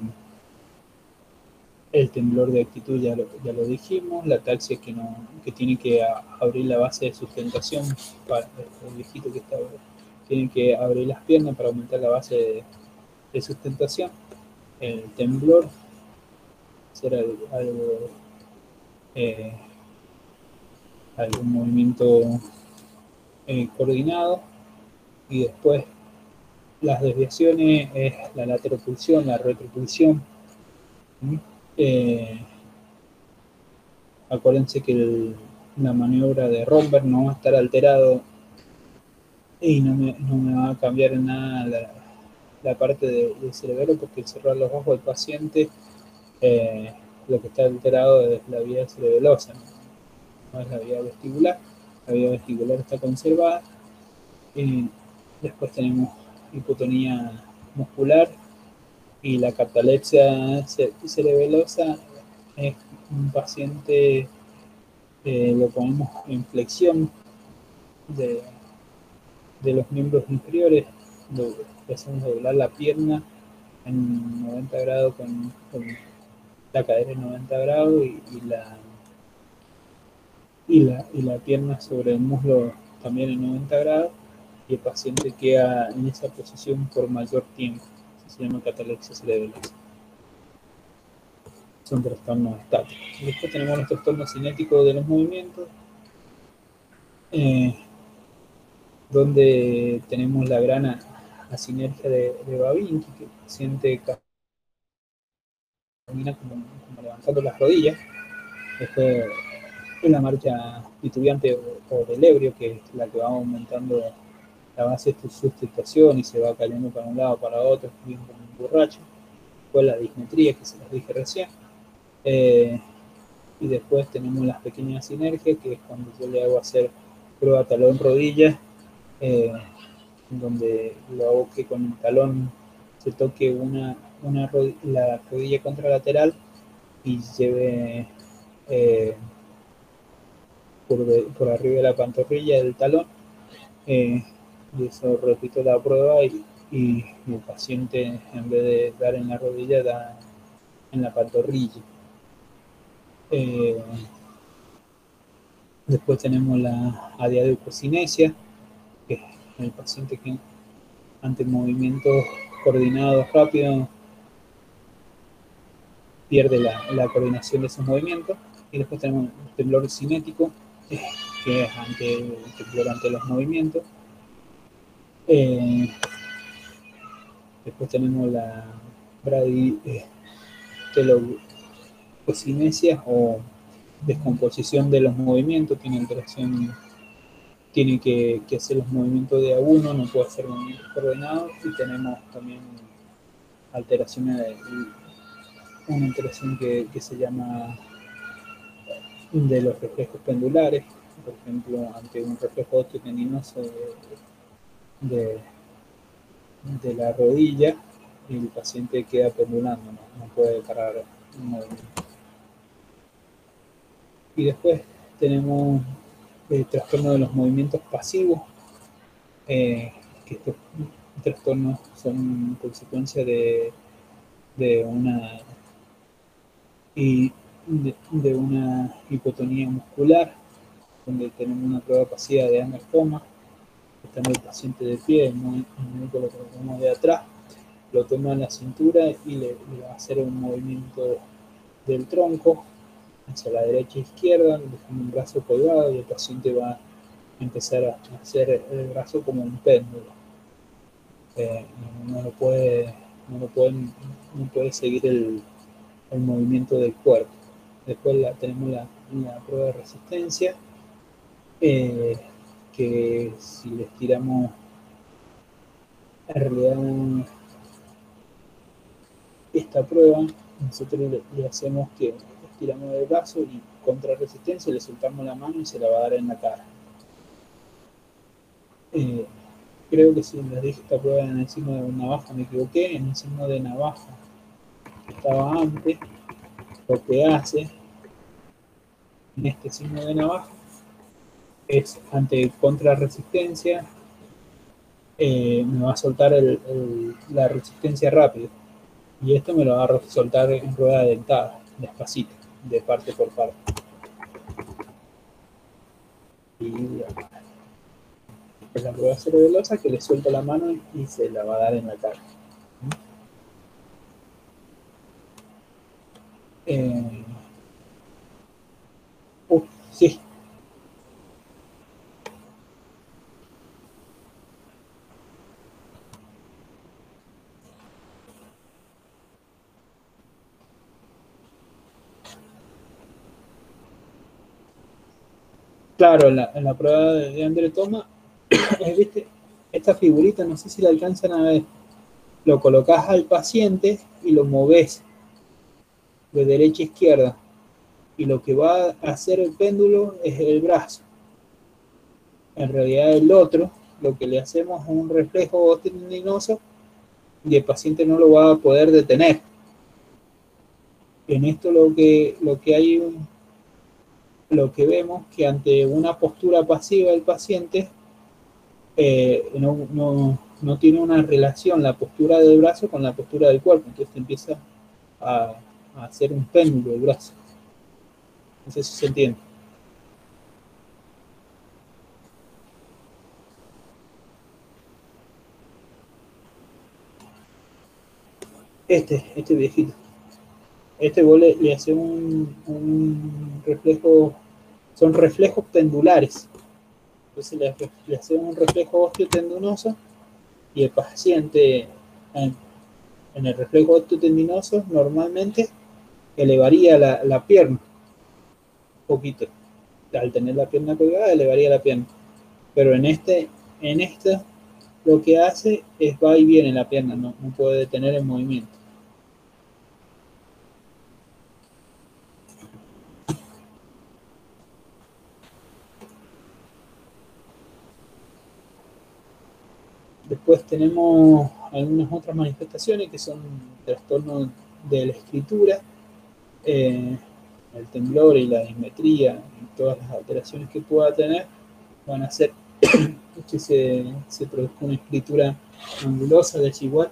el temblor de actitud ya lo, ya lo dijimos, la ataxia que, no, que tiene que a, abrir la base de sustentación, para el viejito que está, tiene que abrir las piernas para aumentar la base de, de sustentación. El temblor será algo, algo eh, algún movimiento eh, coordinado. Y después las desviaciones es la lateropulsión, la retropulsión. ¿Mm? Eh, acuérdense que el, la maniobra de Romberg no va a estar alterado y no me, no me va a cambiar en nada la, la parte de, del cerebelo, porque al cerrar los ojos del paciente eh, lo que está alterado es la vía cerebelosa, no, no es la vía vestibular. La vía vestibular está conservada. Y después tenemos hipotonía muscular y la catalepsia cerebelosa es un paciente, eh, lo ponemos en flexión de, de los miembros inferiores, lo, le hacemos doblar la pierna en noventa grados con, con la cadera en noventa grados y, y, la, y, la, y la pierna sobre el muslo también en noventa grados, y el paciente queda en esa posición por mayor tiempo. Se llama catalepsia cerebelosa. Son trastornos estáticos. Después tenemos los trastornos cinéticos de los movimientos, eh, donde tenemos la gran asinergia de, de Babinski, que el paciente camina como, como levantando las rodillas. Después en la marcha titubeante o, o del ebrio, que es la que va aumentando la base de sustentación y se va cayendo para un lado para otro, bien como un borracho. Después la dismetría, que se las dije recién. Eh, y después tenemos las pequeñas sinergias, que es cuando yo le hago hacer prueba talón-rodilla, eh, donde lo hago que con el talón se toque una, una rodilla, la rodilla contralateral y lleve eh, por, de, por arriba de la pantorrilla del talón. Eh, y eso repito la prueba y, y el paciente, en vez de dar en la rodilla, da en la pantorrilla. Eh, después tenemos la adiaducocinesia, que es el paciente que ante movimientos coordinados rápidos pierde la, la coordinación de esos movimientos. Y después tenemos el temblor cinético, eh, que es ante el temblor ante los movimientos. Eh, después tenemos la bradichelococinesia o descomposición de los movimientos, tiene alteración, tiene que, que hacer los movimientos de a uno, no puede hacer movimientos coordinados. Y tenemos también alteraciones de, una alteración que, que se llama de los reflejos pendulares, por ejemplo, ante un reflejo osteotendinoso de, de, de la rodilla, y el paciente queda pendulando, no, no puede parar un movimiento. Y después tenemos el trastorno de los movimientos pasivos, eh, que estos trastornos son consecuencia de, de una y de, de una hipotonía muscular, donde tenemos una prueba pasiva de anastomos, estando el paciente de pie, el médico lo colocamos de atrás, lo toma en la cintura y le, le va a hacer un movimiento del tronco hacia la derecha e izquierda, dejando un brazo colgado, y el paciente va a empezar a hacer el brazo como un péndulo. Eh, no, lo puede, no, lo puede, no puede seguir el, el movimiento del cuerpo. Después la, tenemos la, la prueba de resistencia, eh, que si le estiramos, en realidad esta prueba nosotros le, le hacemos que estiramos el brazo y contra resistencia le soltamos la mano y se la va a dar en la cara. Eh, creo que si les dije esta prueba en el signo de navaja me equivoqué, en el signo de navaja estaba antes. Lo que hace en este signo de navaja es ante contrarresistencia, eh, me va a soltar el, el, la resistencia rápido, y esto me lo va a soltar en rueda dentada, despacito, de parte por parte. Y la prueba cerebelosa, que le suelta la mano y se la va a dar en la cara. Eh, uh, sí. Claro, en la, en la prueba de Andre Thomas, ¿viste? Esta figurita, no sé si la alcanzan a ver. Lo colocas al paciente y lo moves de derecha a izquierda, y lo que va a hacer el péndulo es el brazo. En realidad el otro, lo que le hacemos es un reflejo osteotendinoso y el paciente no lo va a poder detener. En esto lo que, lo que hay un, lo que vemos que ante una postura pasiva del paciente eh, no, no, no tiene una relación la postura del brazo con la postura del cuerpo, entonces empieza a, a hacer un péndulo del brazo. No sé si se entiende. Este, este viejito. Este vos le, le hace un, un reflejo, son reflejos pendulares. Entonces le, le hace un reflejo osteotendinoso y el paciente en, en el reflejo osteotendinoso normalmente elevaría la, la pierna un poquito. Al tener la pierna colgada elevaría la pierna. Pero en este, en este lo que hace es va y viene la pierna, no, no puede detener el movimiento. Después tenemos algunas otras manifestaciones que son trastornos de la escritura, eh, el temblor y la dismetría y todas las alteraciones que pueda tener van a hacer que se, se produzca una escritura angulosa, desigual,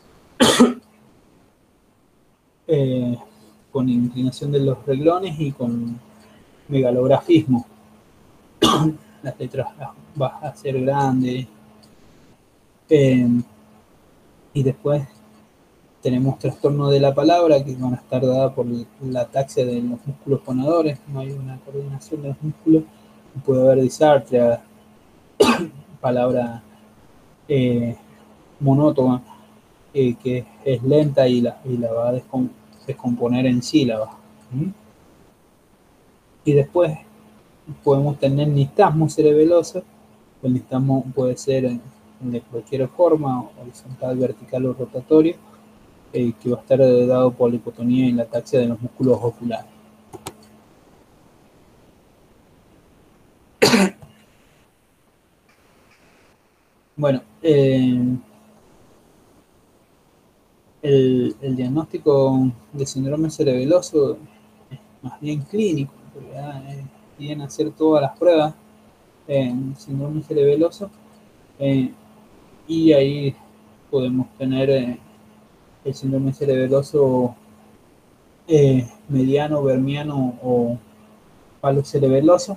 eh, con inclinación de los renglones y con megalografismo. Las letras van a ser grandes. Eh, y después tenemos trastorno de la palabra que van a estar dadas por la ataxia de los músculos fonadores, no hay una coordinación de los músculos, puede haber disartria, palabra eh, monótona, eh, que es lenta y la, y la va a descom descomponer en sílabas. ¿Mm? Y después podemos tener nistagmo cerebeloso. El nistagmo puede ser de cualquier forma, horizontal, vertical o rotatorio, eh, que va a estar dado por la hipotonía y la ataxia de los músculos oculares. Bueno, eh, el, el diagnóstico de síndrome cerebeloso es más bien clínico, en realidad es bien hacer todas las pruebas en síndrome cerebeloso, eh, y ahí podemos tener eh, el síndrome cerebeloso eh, mediano, vermiano o palocerebeloso,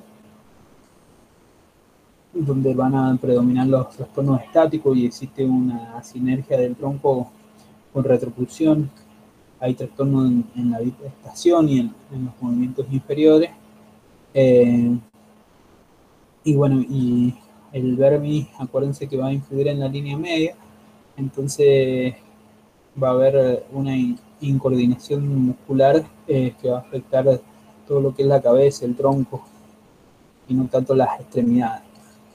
donde van a predominar los trastornos estáticos y existe una sinergia del tronco con retropulsión. Hay trastornos en, en la bipedestación y en, en los movimientos inferiores. Eh, y bueno, y el vermis, acuérdense que va a influir en la línea media, entonces va a haber una incoordinación muscular eh, que va a afectar todo lo que es la cabeza, el tronco, y no tanto las extremidades.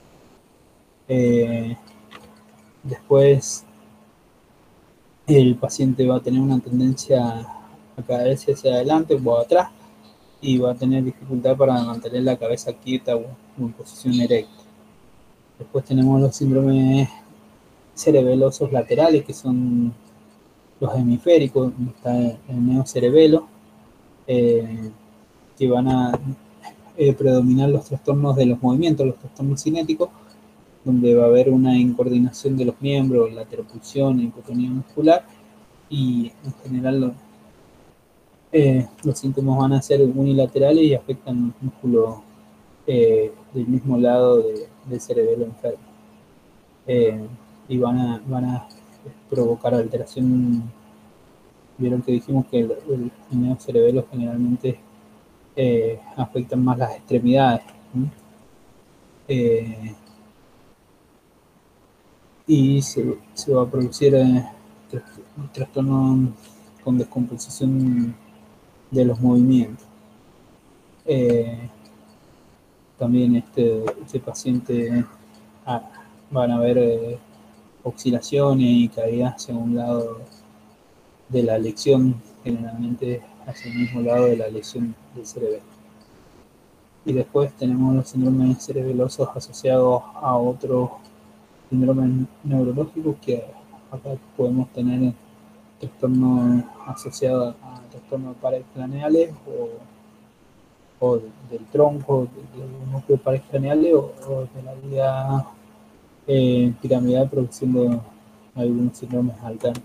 Eh, después el paciente va a tener una tendencia a caerse hacia adelante o atrás y va a tener dificultad para mantener la cabeza quieta o en posición erecta. Después tenemos los síndromes cerebelosos laterales, que son los hemisféricos, está el neocerebelo, eh, que van a eh, predominar los trastornos de los movimientos, los trastornos cinéticos, donde va a haber una incoordinación de los miembros, lateropulsión, hipotonía muscular, y en general lo, eh, los síntomas van a ser unilaterales y afectan los músculos eh, del mismo lado de, del cerebelo enfermo. Eh, y van a, van a provocar alteración. Vieron que dijimos que el, el, el neocerebelo generalmente eh, afectan más las extremidades. Eh, y se, se va a producir eh, un trastorno con descomposición de los movimientos. Eh, también este, este paciente ah, van a haber eh, oscilaciones y caídas hacia un lado de la elección, generalmente hacia el mismo lado de la lesión del cerebelo. Y después tenemos los síndromes cerebelosos asociados a otros síndromes neurológicos que acá podemos tener trastornos asociados a trastornos paracraneales o, o del tronco, de, de los núcleos paracraneales o, o de la vía eh, piramidal produciendo algunos síndromes alternos.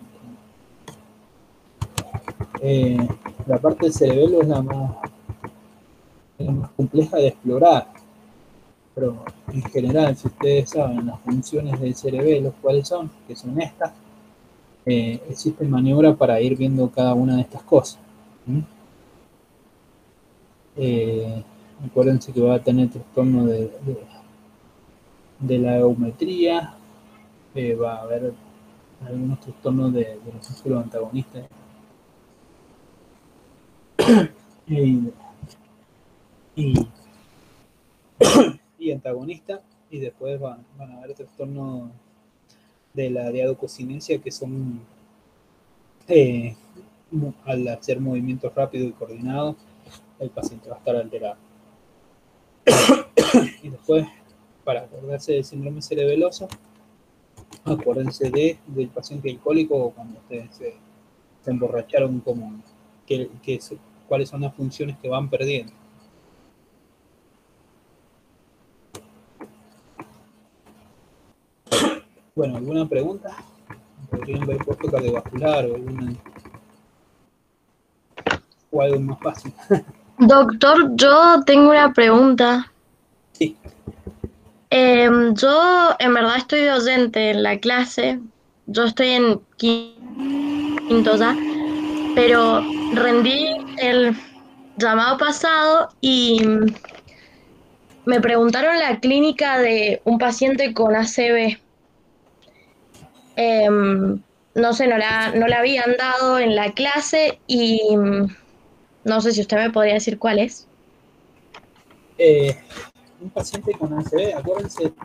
Eh, la parte del cerebelo es la más, es la más compleja de explorar, pero en general, si ustedes saben las funciones del cerebelo, cuáles son, que son estas, eh, existe maniobra para ir viendo cada una de estas cosas. ¿Mm? Eh, acuérdense que va a tener trastorno de, de, de la geometría, eh, va a haber algunos trastornos de, de los músculos antagonistas y, y, y antagonistas, y después van, van a haber trastornos de la diadococinesia que son eh, al hacer movimientos rápidos y coordinados el paciente va a estar alterado. Y después, para acordarse del síndrome cerebeloso, acuérdense de, del paciente alcohólico o cuando ustedes se, se emborracharon, como que, que, cuáles son las funciones que van perdiendo. Bueno, ¿alguna pregunta? ¿Podrían ver puesto cardiovascular o alguna o algo más fácil? Doctor, yo tengo una pregunta. Sí. Eh, yo en verdad estoy de oyente en la clase. Yo estoy en quinto ya, pero rendí el llamado pasado y me preguntaron la clínica de un paciente con A C V. Eh, no sé, no la, no la habían dado en la clase y no sé si usted me podría decir cuál es. Eh, un paciente con A C V, acuérdense.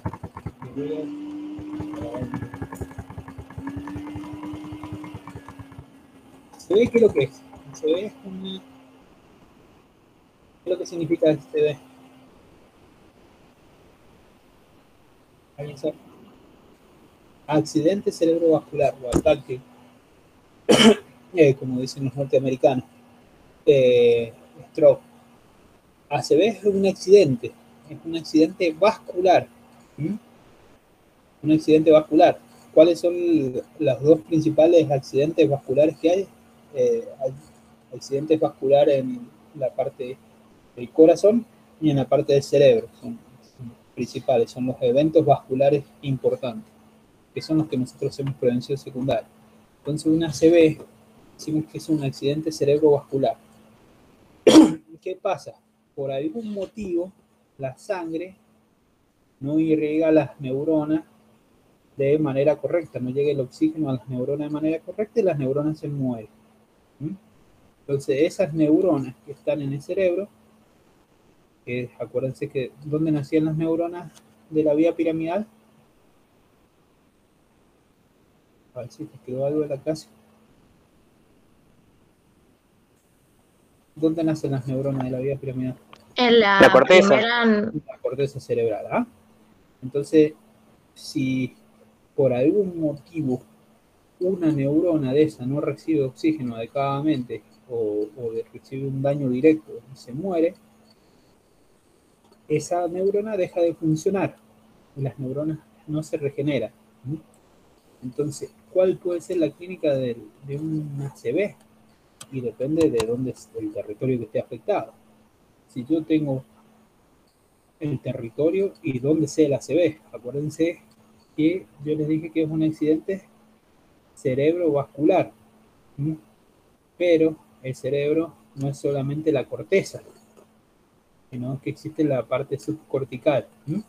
¿Se ve qué es lo que es? ¿Se ve es una... ¿Qué es lo que significa este V? ¿Alguien sabe? Accidente cerebrovascular o ataque, eh, como dicen los norteamericanos, eh, stroke. A C V es un accidente, es un accidente vascular. ¿Mm? Un accidente vascular. ¿Cuáles son los dos principales accidentes vasculares que hay? Eh, hay accidentes vasculares en la parte del corazón y en la parte del cerebro. Son, son principales, son los eventos vasculares importantes, que son los que nosotros hacemos prevención secundaria. Entonces, una A C V, decimos que es un accidente cerebrovascular. ¿Qué pasa? Por algún motivo, la sangre no irriga las neuronas de manera correcta, no llega el oxígeno a las neuronas de manera correcta y las neuronas se mueren. ¿Mm? Entonces, esas neuronas que están en el cerebro, que acuérdense que ¿dónde nacían las neuronas de la vía piramidal? A ver si te quedó algo de la clase. ¿Dónde nacen las neuronas de la vía piramidal? En la, La corteza. primera... La corteza cerebral, ¿ah? Entonces, si por algún motivo una neurona de esa no recibe oxígeno adecuadamente o, o recibe un daño directo y se muere, esa neurona deja de funcionar y las neuronas no se regeneran. Entonces, ¿cuál puede ser la clínica de, de un A C V? Y depende de dónde es el territorio que esté afectado. Si yo tengo el territorio y dónde sea el A C V, acuérdense que yo les dije que es un accidente cerebrovascular, ¿sí? Pero el cerebro no es solamente la corteza, sino que existe la parte subcortical. ¿Sí?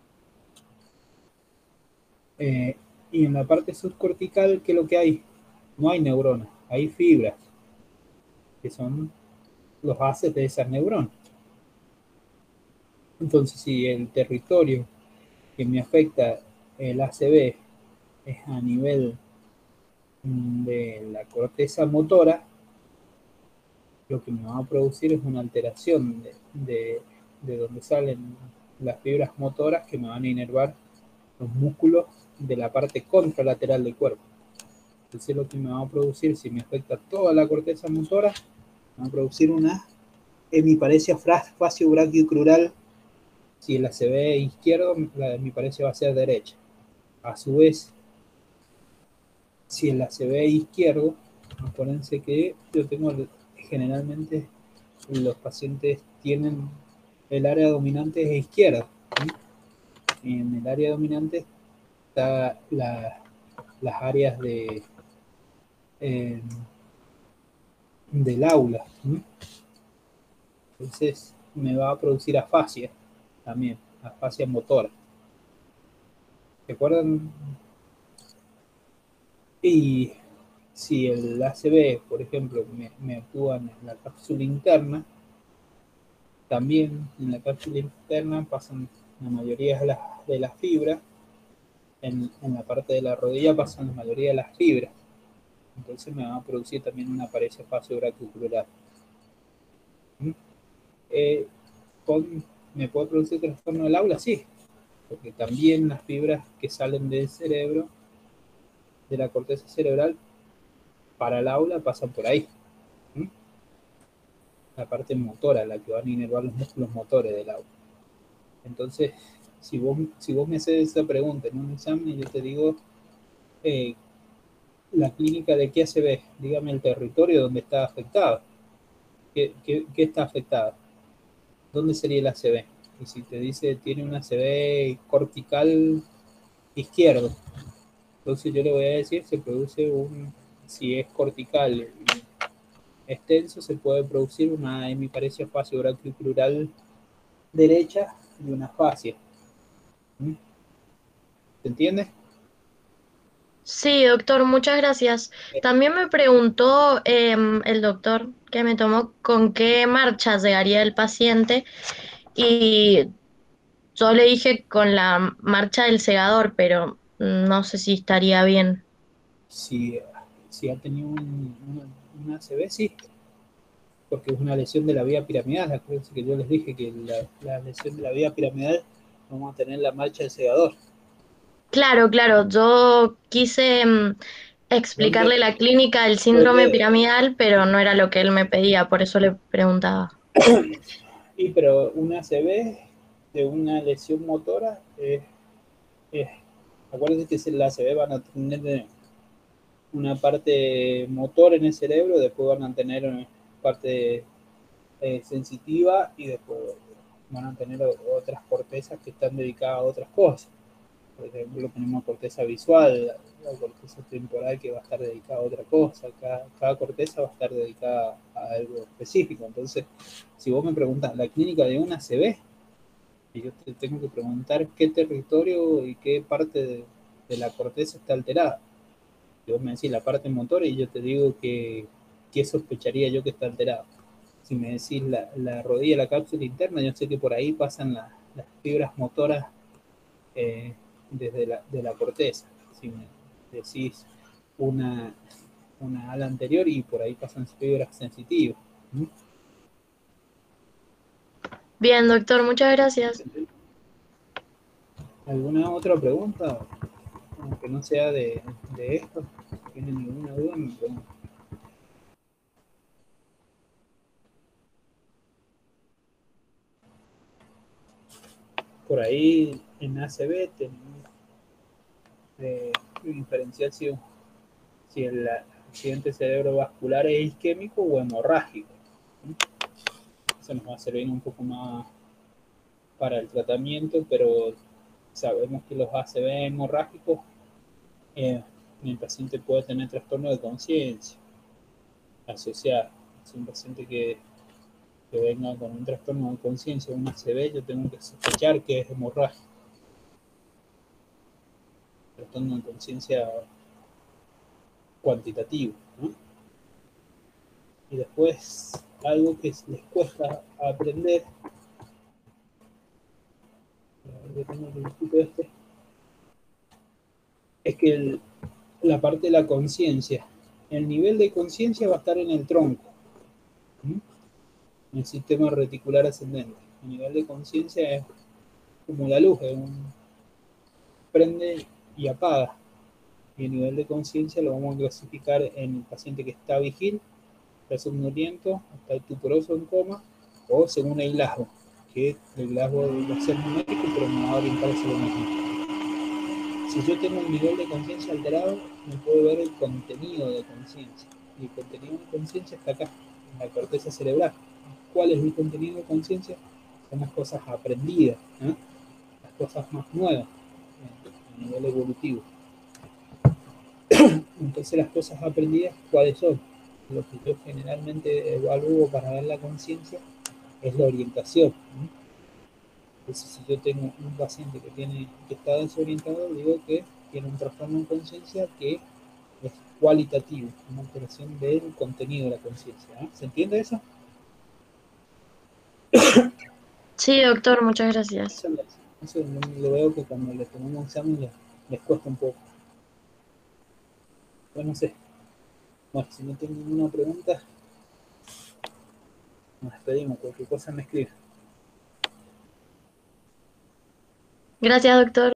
Eh, y en la parte subcortical, ¿qué es lo que hay? No hay neuronas, hay fibras, que son los haces de esas neuronas. Entonces, si el territorio que me afecta el A C V es a nivel de la corteza motora, lo que me va a producir es una alteración de, de, de donde salen las fibras motoras que me van a inervar los músculos de la parte contralateral del cuerpo. Entonces lo que me va a producir, si me afecta toda la corteza motora, me va a producir una hemiparesia facio-brachiocrural. Si el A C V es izquierdo, la hemiparesia va a ser derecha. A su vez, si el A C V es izquierdo, acuérdense que yo tengo generalmente los pacientes tienen el área dominante es izquierda, ¿sí? En el área dominante está la, las áreas de eh, del aula, ¿sí? Entonces me va a producir afasia también, afasia motora. ¿Se acuerdan? Y si el A C V, por ejemplo, me, me actúa en la cápsula interna, también en la cápsula interna pasan la mayoría de las, de las fibras, en, en la parte de la rodilla pasan la mayoría de las fibras, entonces me va a producir también una paresia facio-brachiocrural. ¿Mm? Eh, con, ¿Me puede producir trastorno del aula? Sí, porque también las fibras que salen del cerebro, de la corteza cerebral, para el aula pasan por ahí. ¿Mm? La parte motora, la que van a inervar los músculos motores del aula. Entonces, si vos, si vos me haces esa pregunta en un examen, yo te digo, eh, la clínica de qué A C V, dígame el territorio donde está afectado. ¿Qué, qué, qué está afectado? ¿Dónde sería el A C V? Y si te dice tiene un A C V cortical izquierdo, entonces yo le voy a decir, se produce un, si es cortical extenso, se puede producir una hemiparesia facio-brachiocrural derecha y una fascia. ¿Mm? ¿Se entiende? Sí, doctor, muchas gracias. También me preguntó em, el doctor que me tomó con qué marcha llegaría el paciente y yo le dije con la marcha del segador, pero no sé si estaría bien. Si, si ha tenido un, una, una A C V, sí, porque es una lesión de la vía piramidal. Acuérdense que yo les dije que la, la lesión de la vía piramidal vamos a tener la marcha del segador. Claro, claro, yo quise em, explicarle ¿Dónde? la clínica del síndrome ¿Dónde? piramidal, pero no era lo que él me pedía, por eso le preguntaba. Y pero una A C V de una lesión motora, eh, eh, acuérdense que la A C V van a tener una parte motor en el cerebro, después van a tener una parte eh, sensitiva y después van a tener otras cortezas que están dedicadas a otras cosas. Por ejemplo, tenemos corteza visual, la, la corteza temporal que va a estar dedicada a otra cosa, cada, cada corteza va a estar dedicada a algo específico. Entonces, si vos me preguntas, ¿la clínica de una A C V? Y yo te tengo que preguntar qué territorio y qué parte de, de la corteza está alterada. Y vos me decís la parte motora y yo te digo que qué sospecharía yo que está alterado. Si me decís la, la rodilla, la cápsula interna, yo sé que por ahí pasan la, las fibras motoras eh, desde la, de la corteza. Si me decís una, una ala anterior y por ahí pasan fibras sensitivas. ¿Mm? Bien, doctor, muchas gracias. ¿Alguna otra pregunta? Aunque no sea de, de esto, si tienen ninguna duda, me preguntan. Por ahí en A C V tenemos eh, diferenciar si, si el accidente cerebrovascular es isquémico o hemorrágico. Eso nos va a servir un poco más para el tratamiento, pero sabemos que los A C V hemorrágicos, eh, el paciente puede tener trastorno de conciencia asociado. Si un paciente que, que venga con un trastorno de conciencia, un A C V, yo tengo que sospechar que es hemorrágico. Trastorno de conciencia cuantitativo, ¿no? Y después, algo que les cuesta aprender, este, es que el, la parte de la conciencia, el nivel de conciencia va a estar en el tronco. ¿Mm? en el sistema reticular ascendente. El nivel de conciencia es como la luz, es un prende y apaga. Y el nivel de conciencia lo vamos a clasificar en el paciente que está vigil, está somnoliento, está estuporoso en coma, o según el Glasgow, que el Glasgow va a ser numérico, pero me va a orientar hacia lo mismo. Si yo tengo un nivel de conciencia alterado, me puedo ver el contenido de conciencia. Y el contenido de conciencia está acá, en la corteza cerebral. ¿Cuál es el contenido de conciencia? Son las cosas aprendidas, ¿eh? Las cosas más nuevas, ¿eh? A nivel evolutivo. Entonces, las cosas aprendidas, ¿cuáles son? Lo que yo generalmente evalúo para ver la conciencia es la orientación, ¿eh? Entonces, si yo tengo un paciente que, tiene, que está desorientado, digo que tiene un trastorno de conciencia que es cualitativo, una alteración del contenido de la conciencia, ¿eh? ¿Se entiende eso? Sí, doctor, muchas gracias. Eso, eso lo veo que cuando le tomamos examen les, les cuesta un poco. Pues no sé. Bueno, si no tengo ninguna pregunta, nos despedimos. Cualquier cosa me escribe. Gracias, doctor.